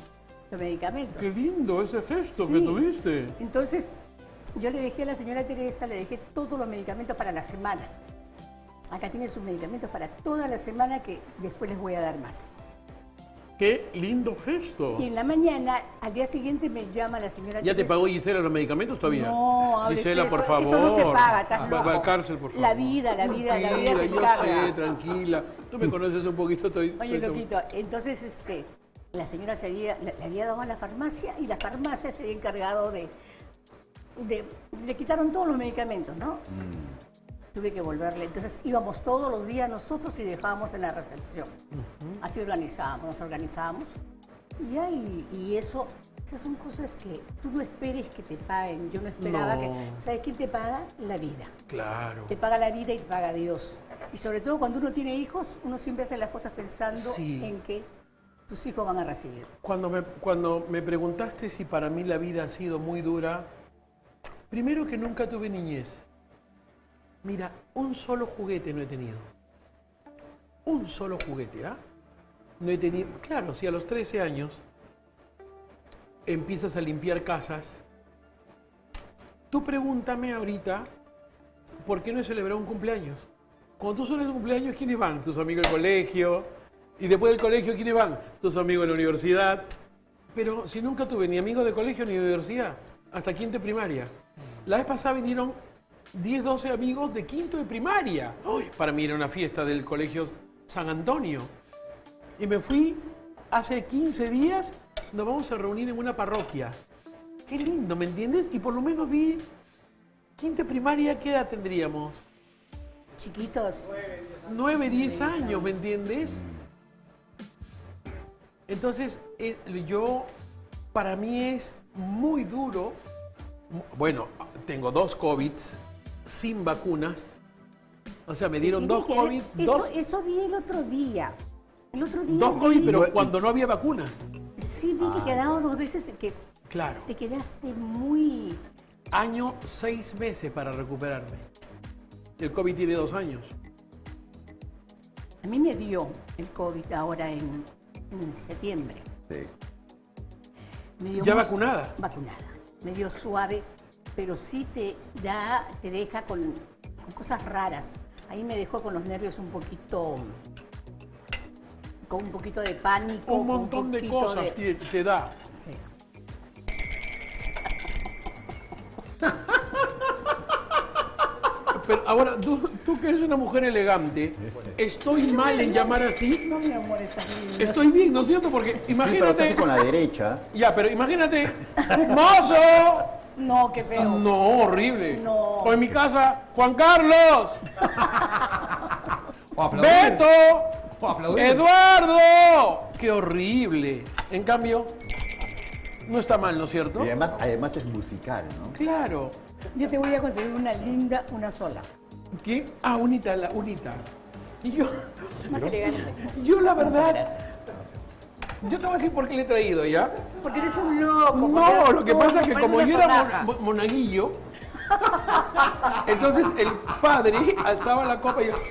[SPEAKER 3] los medicamentos.
[SPEAKER 2] Qué lindo ese gesto
[SPEAKER 3] Sí.
[SPEAKER 2] que tuviste.
[SPEAKER 3] Entonces, yo le dejé a la señora Teresa, le dejé todos los medicamentos para la semana. Acá tiene sus medicamentos para toda la semana que después les voy a dar más.
[SPEAKER 2] Qué lindo gesto.
[SPEAKER 3] Y en la mañana, al día siguiente me llama la señora
[SPEAKER 2] ¿Ya te
[SPEAKER 3] Teresa.
[SPEAKER 2] pagó Gisela los medicamentos todavía?
[SPEAKER 3] No, hables
[SPEAKER 2] Gisela,
[SPEAKER 3] eso,
[SPEAKER 2] por favor.
[SPEAKER 3] eso no se paga, estás
[SPEAKER 2] Va
[SPEAKER 3] loco.
[SPEAKER 2] a la cárcel, por favor.
[SPEAKER 3] La vida se
[SPEAKER 2] Tranquila, yo
[SPEAKER 3] encarga.
[SPEAKER 2] sé, tranquila. Tú me conoces un poquito.
[SPEAKER 3] Oye, loquito, entonces la señora le había dado a la farmacia y la farmacia se había encargado le quitaron todos los medicamentos, ¿no? Tuve que volverle. Entonces íbamos todos los días nosotros y dejábamos en la recepción. Así nos organizábamos. Y eso, esas son cosas que tú no esperes que te paguen. Yo no esperaba
[SPEAKER 2] No.
[SPEAKER 3] que... ¿Sabes quién te paga? La vida.
[SPEAKER 2] Claro.
[SPEAKER 3] Te paga la vida y te paga Dios. Y sobre todo cuando uno tiene hijos, uno siempre hace las cosas pensando
[SPEAKER 2] Sí.
[SPEAKER 3] en que tus hijos van a recibir.
[SPEAKER 2] Cuando me preguntaste si para mí la vida ha sido muy dura, primero que nunca tuve niñez. Mira, un solo juguete no he tenido. Un solo juguete, ¿ah? No he tenido... Claro, si a los 13 años empiezas a limpiar casas, tú pregúntame ahorita, ¿por qué no he celebrado un cumpleaños? Cuando tú celebras un cumpleaños, ¿quiénes van? Tus amigos del colegio. Y después del colegio, ¿quiénes van? Tus amigos de la universidad. Pero si nunca tuve ni amigos de colegio ni de universidad, hasta quinto de primaria. La vez pasada vinieron 10, 12 amigos de quinto de primaria. ¡Ay! Para mí era una fiesta del colegio San Antonio. Y me fui hace 15 días, nos vamos a reunir en una parroquia. Qué lindo, ¿me entiendes? Y por lo menos vi quinto de primaria, ¿qué edad tendríamos?
[SPEAKER 3] Chiquitos.
[SPEAKER 2] 9, 10 años, ¿me entiendes? Entonces, para mí es muy duro. Bueno, tengo 2 COVID sin vacunas. O sea, me dieron 2 COVID.
[SPEAKER 3] Eso vi el otro día. El otro día
[SPEAKER 2] 2 COVID,
[SPEAKER 3] vi-
[SPEAKER 2] pero cuando no había vacunas.
[SPEAKER 3] Sí, vi que quedaban 2 veces que
[SPEAKER 2] Claro.
[SPEAKER 3] te quedaste muy...
[SPEAKER 2] Año 6 meses para recuperarme. El COVID tiene 2 años.
[SPEAKER 3] A mí me dio el COVID ahora en septiembre.
[SPEAKER 4] Sí.
[SPEAKER 3] Me dio
[SPEAKER 2] ¿Ya
[SPEAKER 3] muy-
[SPEAKER 2] vacunada?
[SPEAKER 3] Vacunada. Me dio suave, pero sí te deja con cosas raras. Ahí me dejó con los nervios un poquito... con un poquito de pánico.
[SPEAKER 2] Un montón de cosas te da.
[SPEAKER 3] Sí.
[SPEAKER 2] Pero ahora, tú que eres una mujer elegante, ¿estoy mal en llamar así?
[SPEAKER 3] No, mi amor, estás bien.
[SPEAKER 2] Estoy bien, ¿no es cierto? Porque
[SPEAKER 4] Sí, pero
[SPEAKER 2] imagínate...
[SPEAKER 4] estás con la derecha.
[SPEAKER 2] Ya, pero imagínate... ¡Mozo!
[SPEAKER 3] No, qué feo.
[SPEAKER 2] No, horrible.
[SPEAKER 3] No.
[SPEAKER 2] O en mi casa, ¡Juan Carlos!
[SPEAKER 1] O aplaudir.
[SPEAKER 2] ¡Beto!
[SPEAKER 1] O aplaudir.
[SPEAKER 2] ¡Eduardo! ¡Qué horrible! En cambio, no está mal, ¿no es cierto?
[SPEAKER 4] Y además es musical, ¿no?
[SPEAKER 2] Claro.
[SPEAKER 3] Yo te voy a conseguir una linda, una sola.
[SPEAKER 2] ¿Qué? Ah, unita. Y
[SPEAKER 3] Más elegante.
[SPEAKER 2] yo la verdad... Yo te voy a decir por qué le he traído, ¿ya?
[SPEAKER 3] Porque eres un loco.
[SPEAKER 2] No, lo que pasa es que
[SPEAKER 3] parece
[SPEAKER 2] como
[SPEAKER 3] una
[SPEAKER 2] yo era
[SPEAKER 3] sonaja.
[SPEAKER 2] monaguillo, entonces el padre alzaba la copa y yo...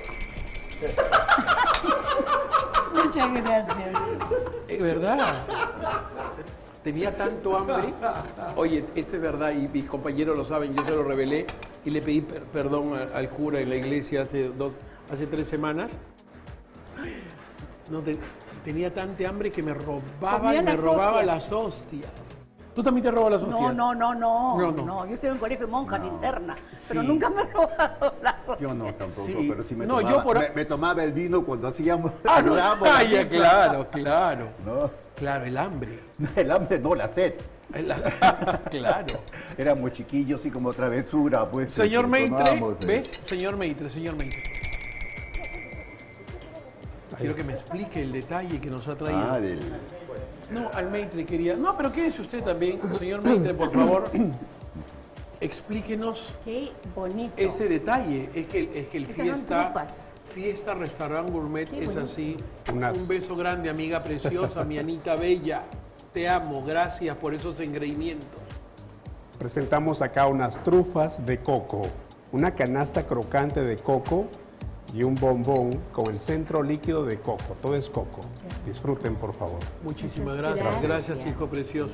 [SPEAKER 3] Muchas gracias.
[SPEAKER 2] Es verdad. Tenía tanto hambre. Oye, esto es verdad y mis compañeros lo saben, yo se lo revelé y le pedí perdón al cura en la iglesia hace 3 semanas. No, tenía tanta hambre que me robaba
[SPEAKER 3] Comía
[SPEAKER 2] y me
[SPEAKER 3] las
[SPEAKER 2] robaba
[SPEAKER 3] hostias.
[SPEAKER 2] las hostias. ¿Tú también te robas las hostias?
[SPEAKER 3] No. Yo estoy en un colegio de monjas interna, pero nunca me he robado las hostias.
[SPEAKER 4] Yo no tampoco,
[SPEAKER 2] Sí.
[SPEAKER 4] pero sí me
[SPEAKER 2] No,
[SPEAKER 4] tomaba,
[SPEAKER 2] yo por-
[SPEAKER 4] me tomaba el vino cuando hacíamos...
[SPEAKER 2] Ah, no,
[SPEAKER 4] dábamos la
[SPEAKER 2] ya,
[SPEAKER 4] misa.
[SPEAKER 2] claro.
[SPEAKER 4] No,
[SPEAKER 2] Claro, el hambre.
[SPEAKER 4] el hambre no, la sed.
[SPEAKER 2] Claro.
[SPEAKER 4] Éramos chiquillos y como travesura, pues.
[SPEAKER 2] Señor Maitre,
[SPEAKER 4] tomábamos,
[SPEAKER 2] ¿ves? Señor Maitre. Quiero que me explique el detalle que nos ha traído.
[SPEAKER 4] Ah, del...
[SPEAKER 2] No, al Maitre quería... No, pero quédese usted también, señor Maitre, por favor. Explíquenos
[SPEAKER 3] Qué bonito.
[SPEAKER 2] ese detalle. Es que el
[SPEAKER 3] Esas son
[SPEAKER 2] fiesta...
[SPEAKER 3] trufas.
[SPEAKER 2] Fiesta Restaurant Gourmet
[SPEAKER 3] Qué
[SPEAKER 2] es
[SPEAKER 3] bonito.
[SPEAKER 2] así.
[SPEAKER 7] Unas-
[SPEAKER 2] Un beso grande, amiga preciosa, mi Anita Bella. Te amo, gracias por esos engreimientos.
[SPEAKER 7] Presentamos acá unas trufas de coco, una canasta crocante de coco y un bombón con el centro líquido de coco. Todo es coco. Disfruten, por favor.
[SPEAKER 2] Muchísimas
[SPEAKER 3] Muchas
[SPEAKER 2] gracias.
[SPEAKER 3] gracias.
[SPEAKER 2] Gracias, hijo precioso.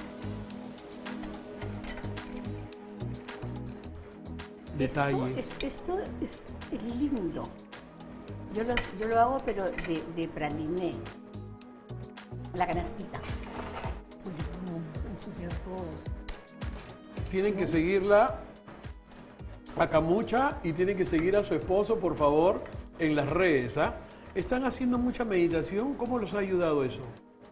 [SPEAKER 2] Detalles.
[SPEAKER 3] Esto es lindo. Yo lo hago, pero de praliné. La canastita. Uy, no, ensuciar todos.
[SPEAKER 2] Tienen que seguirla a Camucha y tienen que seguir a su esposo, por favor, en las redes. ¿Ah? Están haciendo mucha meditación. ¿Cómo los ha ayudado eso?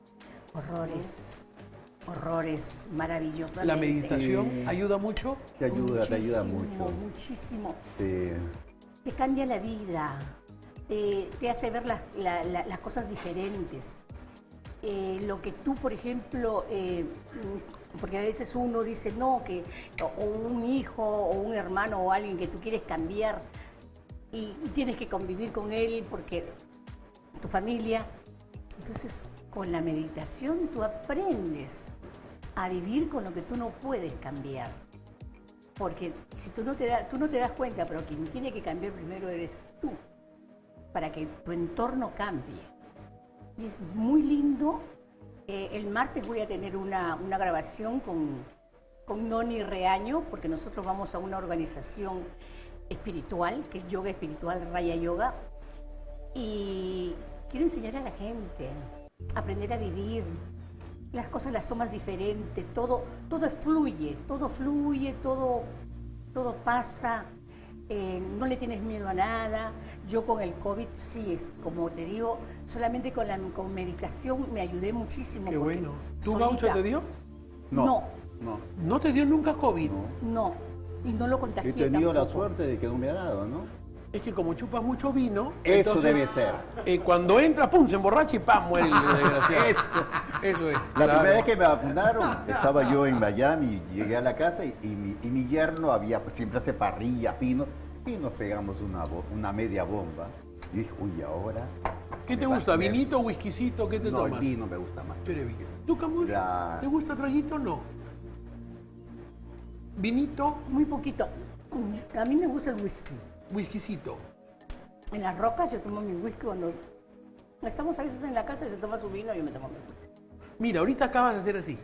[SPEAKER 3] Horrores, maravillosamente.
[SPEAKER 2] ¿La meditación ayuda mucho?
[SPEAKER 4] Te ayuda mucho.
[SPEAKER 3] Muchísimo.
[SPEAKER 4] Te-
[SPEAKER 3] Te cambia la vida, te hace ver las cosas diferentes. Lo que tú, por ejemplo, porque a veces uno dice no, que o un hijo o un hermano o alguien que tú quieres cambiar y tienes que convivir con él porque tu familia. Entonces, con la meditación tú aprendes a vivir con lo que tú no puedes cambiar. Porque si tú no te das cuenta, pero quien tiene que cambiar primero eres tú, para que tu entorno cambie. Y es muy lindo. El martes voy a tener una grabación con Noni Reaño, porque nosotros vamos a una organización espiritual, que es Yoga Espiritual, Raya Yoga, y quiero enseñar a la gente a aprender a vivir. Las cosas las tomas diferentes, todo fluye, todo pasa, no le tienes miedo a nada. Yo con el COVID, sí, como te digo, solamente con meditación me ayudé muchísimo.
[SPEAKER 2] Qué
[SPEAKER 3] porque
[SPEAKER 2] bueno. ¿Tu
[SPEAKER 3] solita-
[SPEAKER 2] Gaucho te dio?
[SPEAKER 3] No,
[SPEAKER 2] ¿No te dio nunca COVID?
[SPEAKER 3] no, y no lo
[SPEAKER 4] He
[SPEAKER 3] contagié
[SPEAKER 4] tenido la
[SPEAKER 3] tampoco.
[SPEAKER 4] suerte de que no me ha dado, ¿no?
[SPEAKER 2] Es que como chupas mucho vino,
[SPEAKER 4] Eso
[SPEAKER 2] entonces,
[SPEAKER 4] debe ser.
[SPEAKER 2] Cuando entra, pum, se emborracha y ¡pam! Muere el desgraciado. Eso es.
[SPEAKER 4] La
[SPEAKER 2] claro.
[SPEAKER 4] primera vez que me vacunaron, estaba yo en Miami, llegué a la casa y mi yerno siempre hace parrilla, pino, y nos pegamos una media bomba. Y dije, uy, ahora...
[SPEAKER 2] ¿Qué te
[SPEAKER 4] me va-
[SPEAKER 2] gusta?
[SPEAKER 4] me-
[SPEAKER 2] ¿Vinito, whiskycito? ¿Qué te
[SPEAKER 4] No, el
[SPEAKER 2] tomas?
[SPEAKER 4] vino me gusta más.
[SPEAKER 2] Tú eres vino. ¿Tú, Camush?
[SPEAKER 4] La-
[SPEAKER 2] ¿Te gusta traguito o no? ¿Vinito?
[SPEAKER 3] Muy poquito. A mí me gusta el whisky.
[SPEAKER 2] Whiskycito.
[SPEAKER 3] En las rocas yo tomo mi whisky cuando estamos a veces en la casa y se toma su vino y yo me tomo mi whisky.
[SPEAKER 2] Mira, ahorita acabas de hacer así.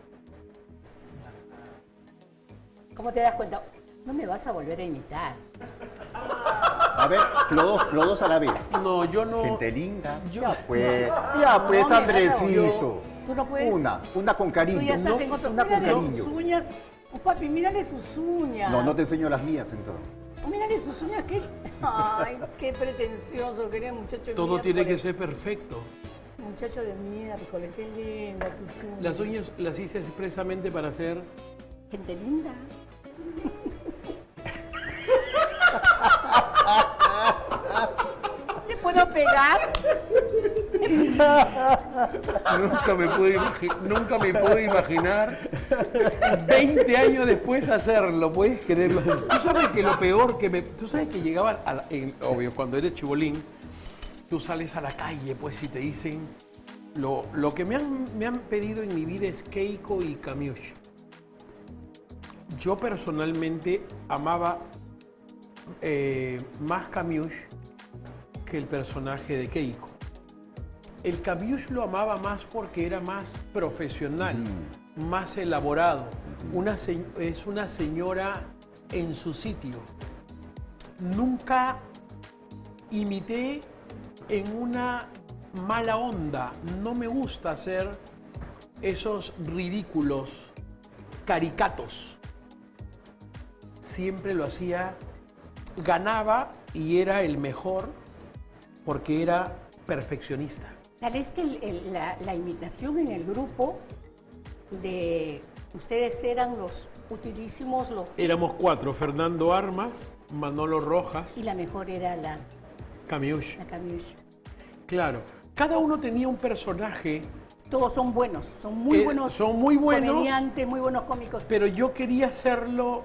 [SPEAKER 3] ¿Cómo te das cuenta? No me vas a volver a imitar.
[SPEAKER 4] A ver, los dos a la vez.
[SPEAKER 2] No, yo no.
[SPEAKER 4] Gente linda.
[SPEAKER 2] Yo-
[SPEAKER 4] Ya pues,
[SPEAKER 3] No,
[SPEAKER 4] Andresito.
[SPEAKER 3] Tú no puedes.
[SPEAKER 4] Una con cariño.
[SPEAKER 3] Tú ya estás
[SPEAKER 4] ¿no?
[SPEAKER 3] en otro.
[SPEAKER 4] Una con
[SPEAKER 3] Mírale
[SPEAKER 4] cariño.
[SPEAKER 3] sus uñas. Oh, papi, mírale sus uñas.
[SPEAKER 4] No te enseño las mías entonces.
[SPEAKER 3] Mírale sus uñas. Ay, qué pretencioso. Quería muchacho de
[SPEAKER 2] Todo tiene que
[SPEAKER 3] miércoles.
[SPEAKER 2] ser perfecto.
[SPEAKER 3] Muchacho de miércoles, qué linda tus uñas.
[SPEAKER 2] Las uñas las hice expresamente para hacer.
[SPEAKER 3] Gente linda. ¿Le puedo pegar?
[SPEAKER 2] Nunca me pude imaginar 20 años después hacerlo, ¿puedes creerlo? Tú sabes que lo peor que me... Tú sabes que llegaba, obvio, cuando eres chibolín, tú sales a la calle, pues, y te dicen... Lo que me han pedido en mi vida es Keiko y Camush. Yo personalmente amaba más Camush que el personaje de Keiko. El Camush lo amaba más porque era más profesional, más elaborado. Es una señora en su sitio. Nunca imité en una mala onda. No me gusta hacer esos ridículos caricatos. Siempre lo hacía, ganaba y era el mejor porque era perfeccionista.
[SPEAKER 3] Tal vez que la imitación en el grupo de ustedes eran los utilísimos,
[SPEAKER 2] Éramos 4, Fernando Armas, Manolo Rojas,
[SPEAKER 3] y la mejor era la
[SPEAKER 2] Camush.
[SPEAKER 3] Camush.
[SPEAKER 2] Claro, cada uno tenía un personaje,
[SPEAKER 3] Todos son buenos, son muy buenos.
[SPEAKER 2] son muy buenos.
[SPEAKER 3] Comediantes, muy buenos cómicos.
[SPEAKER 2] pero yo quería hacerlo,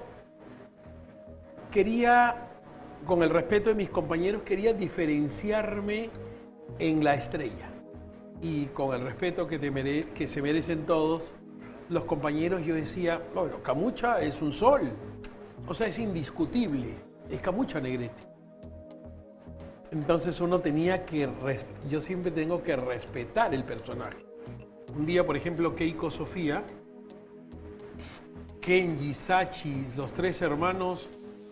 [SPEAKER 2] con el respeto de mis compañeros, quería diferenciarme en la estrella. Y con el respeto que se merecen todos los compañeros, yo decía, bueno, Camucha es un sol. O sea, es indiscutible. Es Camucha Negrete. Entonces uno tenía que, yo siempre tengo que respetar el personaje. Un día, por ejemplo, Keiko Sofía, Kenji, Sachi, los 3 hermanos,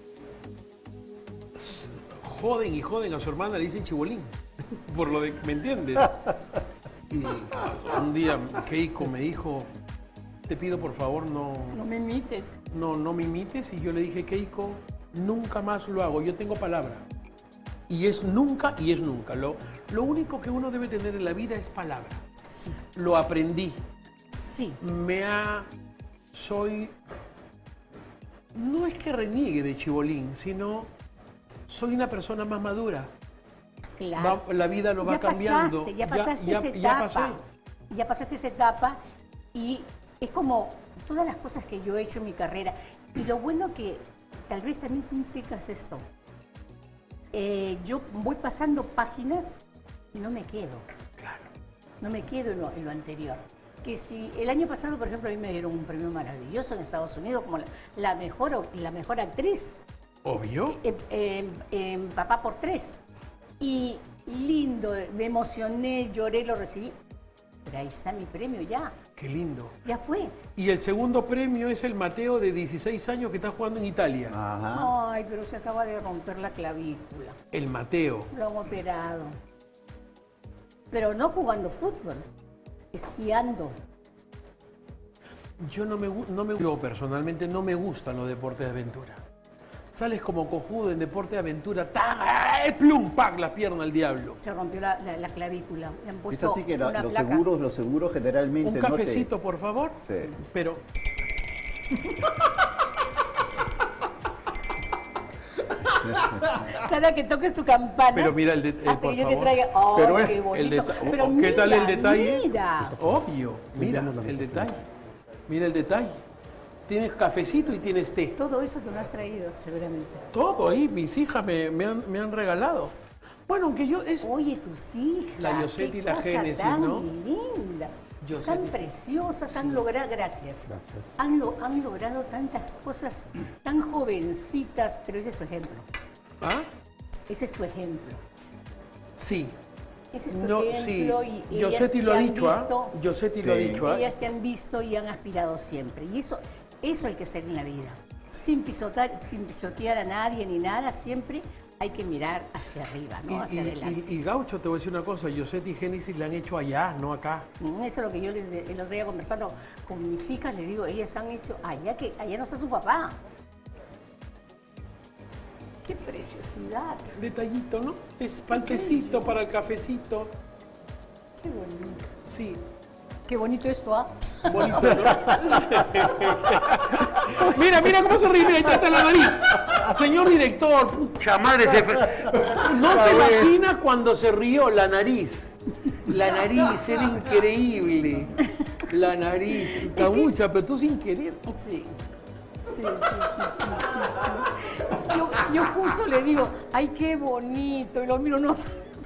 [SPEAKER 2] joden y joden a su hermana, le dicen chibolín, por lo de, ¿me entiendes? Y un día Keiko me dijo, te pido por favor no
[SPEAKER 3] me imites.
[SPEAKER 2] No me imites. Y yo le dije, Keiko, nunca más lo hago, yo tengo palabra. Y es nunca y es nunca. Lo único que uno debe tener en la vida es palabra.
[SPEAKER 3] Sí.
[SPEAKER 2] Lo aprendí.
[SPEAKER 3] Sí.
[SPEAKER 2] No es que reniegue de chibolín, sino soy una persona más madura.
[SPEAKER 3] Claro.
[SPEAKER 2] La vida lo va cambiando.
[SPEAKER 3] Ya pasaste esa etapa. Ya pasaste esa etapa y es como todas las cosas que yo he hecho en mi carrera. Y lo bueno que tal vez también tú implicas esto. Yo voy pasando páginas y no me quedo.
[SPEAKER 2] Claro.
[SPEAKER 3] No me quedo en lo anterior. Que si el año pasado, por ejemplo, a mí me dieron un premio maravilloso en Estados Unidos como la mejor actriz.
[SPEAKER 2] Obvio.
[SPEAKER 3] Papá por 3. Y lindo, me emocioné, lloré, lo recibí. Pero ahí está mi premio ya.
[SPEAKER 2] Qué lindo.
[SPEAKER 3] Ya fue.
[SPEAKER 2] Y el segundo premio es el Mateo de 16 años que está jugando en Italia.
[SPEAKER 4] Ajá.
[SPEAKER 3] Ay, pero se acaba de romper la clavícula.
[SPEAKER 2] El Mateo.
[SPEAKER 3] Lo han operado. Pero no jugando fútbol, esquiando.
[SPEAKER 2] Yo personalmente no me gustan los deportes de aventura. Sales como cojudo en deporte de aventura, plum, pac, la pierna al diablo.
[SPEAKER 3] Se rompió la clavícula. Le han
[SPEAKER 4] Es
[SPEAKER 3] puesto
[SPEAKER 4] así que
[SPEAKER 3] una
[SPEAKER 4] los
[SPEAKER 3] placa.
[SPEAKER 4] seguros generalmente
[SPEAKER 2] Un cafecito, por favor.
[SPEAKER 4] Sí.
[SPEAKER 2] Pero
[SPEAKER 3] Cada que toques tu campana.
[SPEAKER 2] Pero mira
[SPEAKER 3] hasta
[SPEAKER 2] por
[SPEAKER 3] que yo te
[SPEAKER 2] favor.
[SPEAKER 3] traiga. ¡Oh,
[SPEAKER 4] Pero
[SPEAKER 3] qué bonito! Pero
[SPEAKER 2] ¿qué
[SPEAKER 3] mira,
[SPEAKER 2] tal el detalle?
[SPEAKER 3] Mira.
[SPEAKER 2] Obvio, mira el detalle. Mira el detalle. Tienes cafecito y tienes té.
[SPEAKER 3] Todo eso que me has traído, seguramente.
[SPEAKER 2] Todo ahí, mis hijas me han regalado. Bueno, aunque yo es...
[SPEAKER 3] Oye, tus hijas.
[SPEAKER 2] La Yosette
[SPEAKER 3] qué
[SPEAKER 2] y la
[SPEAKER 3] cosa
[SPEAKER 2] Génesis,
[SPEAKER 3] tan
[SPEAKER 2] ¿no?
[SPEAKER 3] linda.
[SPEAKER 2] Yosette
[SPEAKER 3] Tan
[SPEAKER 2] y-
[SPEAKER 3] preciosas, han logrado, gracias.
[SPEAKER 7] Gracias.
[SPEAKER 3] Han logrado tantas cosas tan jovencitas, pero ese es tu ejemplo.
[SPEAKER 2] ¿Ah?
[SPEAKER 3] Ese es tu ejemplo.
[SPEAKER 2] Sí.
[SPEAKER 3] Ese es tu
[SPEAKER 2] No, sí.
[SPEAKER 3] ejemplo y
[SPEAKER 2] Yosetti lo ha dicho, ¿ah?
[SPEAKER 3] visto,
[SPEAKER 2] Yosetti lo ha
[SPEAKER 4] Sí.
[SPEAKER 2] dicho, ¿ah?
[SPEAKER 3] ellas te han visto y han aspirado siempre. Y eso hay que hacer en la vida. Sin pisotear a nadie ni nada, siempre hay que mirar hacia arriba, no hacia adelante.
[SPEAKER 2] Y Gaucho, te voy a decir una cosa, Yosetti y Génesis la han hecho allá, no acá.
[SPEAKER 3] Eso es lo que yo el otro día conversando con mis hijas, les digo, ellas han hecho allá, que allá no está su papá. ¡Qué preciosidad!
[SPEAKER 2] Detallito, ¿no? Es palpecito para el cafecito.
[SPEAKER 3] ¡Qué bonito!
[SPEAKER 2] Sí,
[SPEAKER 3] ¡Qué bonito esto, ah!
[SPEAKER 2] bonito, ¿no? Mira cómo se ríe, mira, ahí está la nariz. Señor director, pucha madre, no se imagina cuando se rió la nariz. La nariz era increíble. La nariz, cabucha, pero tú sin querer.
[SPEAKER 3] Sí. Sí. Yo justo le digo, ¡ay, qué bonito! Y lo miro, no.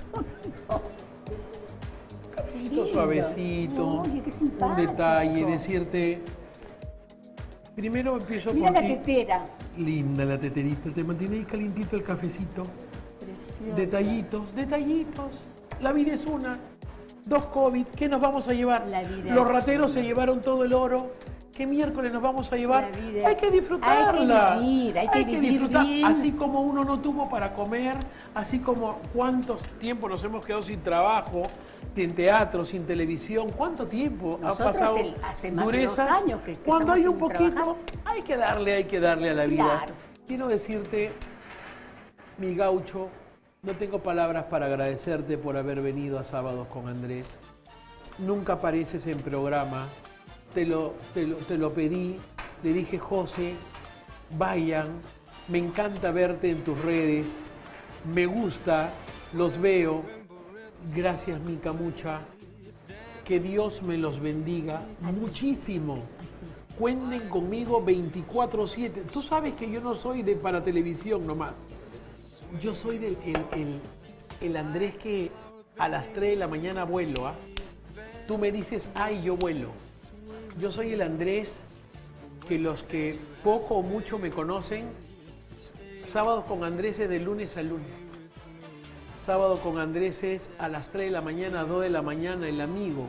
[SPEAKER 2] Cafecito suavecito,
[SPEAKER 3] Oye, qué
[SPEAKER 2] un
[SPEAKER 3] simpático.
[SPEAKER 2] detalle, decirte. Primero empiezo
[SPEAKER 3] Mira la
[SPEAKER 2] contigo.
[SPEAKER 3] tetera.
[SPEAKER 2] Linda la teterita, te mantiene ahí calientito el cafecito.
[SPEAKER 3] Preciosa.
[SPEAKER 2] Detallitos. La vida es una. 2 COVID, ¿qué nos vamos a llevar?
[SPEAKER 3] La vida
[SPEAKER 2] Los
[SPEAKER 3] es
[SPEAKER 2] rateros
[SPEAKER 3] una.
[SPEAKER 2] se llevaron todo el oro. ¿Qué miércoles nos vamos a llevar?
[SPEAKER 3] La vida
[SPEAKER 2] Hay
[SPEAKER 3] es-
[SPEAKER 2] que disfrutarla.
[SPEAKER 3] hay que vivir
[SPEAKER 2] disfrutar.
[SPEAKER 3] bien.
[SPEAKER 2] Así como uno no tuvo para comer, así como cuántos tiempo nos hemos quedado sin trabajo, sin teatro, sin televisión, cuánto tiempo
[SPEAKER 3] Nosotros
[SPEAKER 2] ha pasado
[SPEAKER 3] hace más de
[SPEAKER 2] durezas.
[SPEAKER 3] 2 años que
[SPEAKER 2] Cuando
[SPEAKER 3] estamos
[SPEAKER 2] hay un
[SPEAKER 3] sin
[SPEAKER 2] poquito,
[SPEAKER 3] trabajar.
[SPEAKER 2] hay que darle a la vida.
[SPEAKER 3] Claro.
[SPEAKER 2] Quiero decirte, mi Gaucho, no tengo palabras para agradecerte por haber venido a Sábados con Andrés. Nunca apareces en programa. Te lo pedí. Le dije, José, vayan. Me encanta verte en tus redes. Me gusta. Los veo. Gracias, Mica Mucha. Que Dios me los bendiga muchísimo. Cuenten conmigo 24/7. Tú sabes que yo no soy de para televisión nomás. Yo soy el Andrés que a las 3 de la mañana vuelo, ¿ah? Tú me dices, ay, yo vuelo. Yo soy el Andrés que los que poco o mucho me conocen, Sábados con Andrés es de lunes a lunes. Sábado con Andrés es a las 3 de la mañana, 2 de la mañana, el amigo.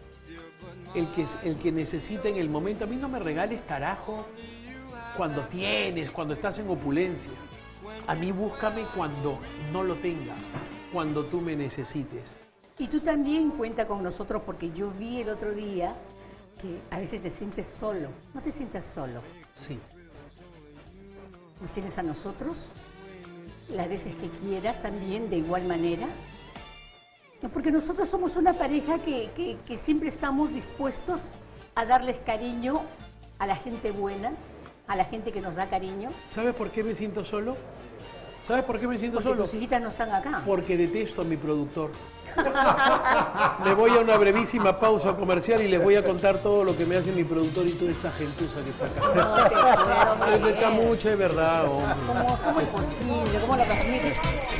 [SPEAKER 2] El que necesita en el momento. A mí no me regales carajo cuando tienes, cuando estás en opulencia. A mí búscame cuando no lo tengas, cuando tú me necesites.
[SPEAKER 3] Y tú también cuenta con nosotros porque yo vi el otro día que a veces te sientes solo. No te sientas solo.
[SPEAKER 2] Sí.
[SPEAKER 3] Nos tienes a nosotros las veces que quieras también de igual manera. Porque nosotros somos una pareja que siempre estamos dispuestos a darles cariño a la gente buena, a la gente que nos da cariño.
[SPEAKER 2] ¿Sabes por qué me siento solo? ¿Sabes por qué me siento
[SPEAKER 3] Porque
[SPEAKER 2] solo?
[SPEAKER 3] tus hijitas no están acá.
[SPEAKER 2] Porque detesto a mi productor. Me voy a una brevísima pausa comercial y les voy a contar todo lo que me hace mi productor y toda esta gentuza que está acá.
[SPEAKER 3] No te puedo
[SPEAKER 2] Es
[SPEAKER 3] creer.
[SPEAKER 2] está mucho, es verdad, hombre.
[SPEAKER 3] ¿Cómo es posible? ¿Cómo lo permites?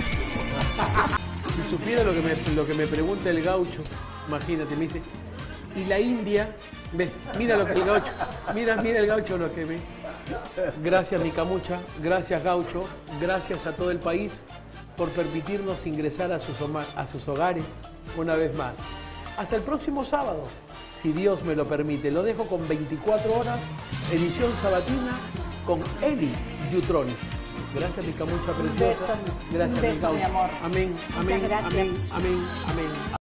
[SPEAKER 2] Si supiera lo que me pregunta el gaucho, imagínate, me dice, ¿y la India? Ve, mira lo que el gaucho, mira el gaucho lo que ve. Gracias, mi camucha, gracias, gaucho, gracias a todo el país por permitirnos ingresar a sus hogares una vez más. Hasta el próximo sábado, si Dios me lo permite. Lo dejo con 24 horas, edición sabatina con Eli Yutroni. Gracias, mi camucha preciosa.
[SPEAKER 3] Un beso,
[SPEAKER 2] Gracias,
[SPEAKER 3] mi
[SPEAKER 2] gaucho.
[SPEAKER 3] amor.
[SPEAKER 2] Amén,
[SPEAKER 3] Muchas
[SPEAKER 2] amén,
[SPEAKER 3] gracias.
[SPEAKER 2] amén, amén, amén.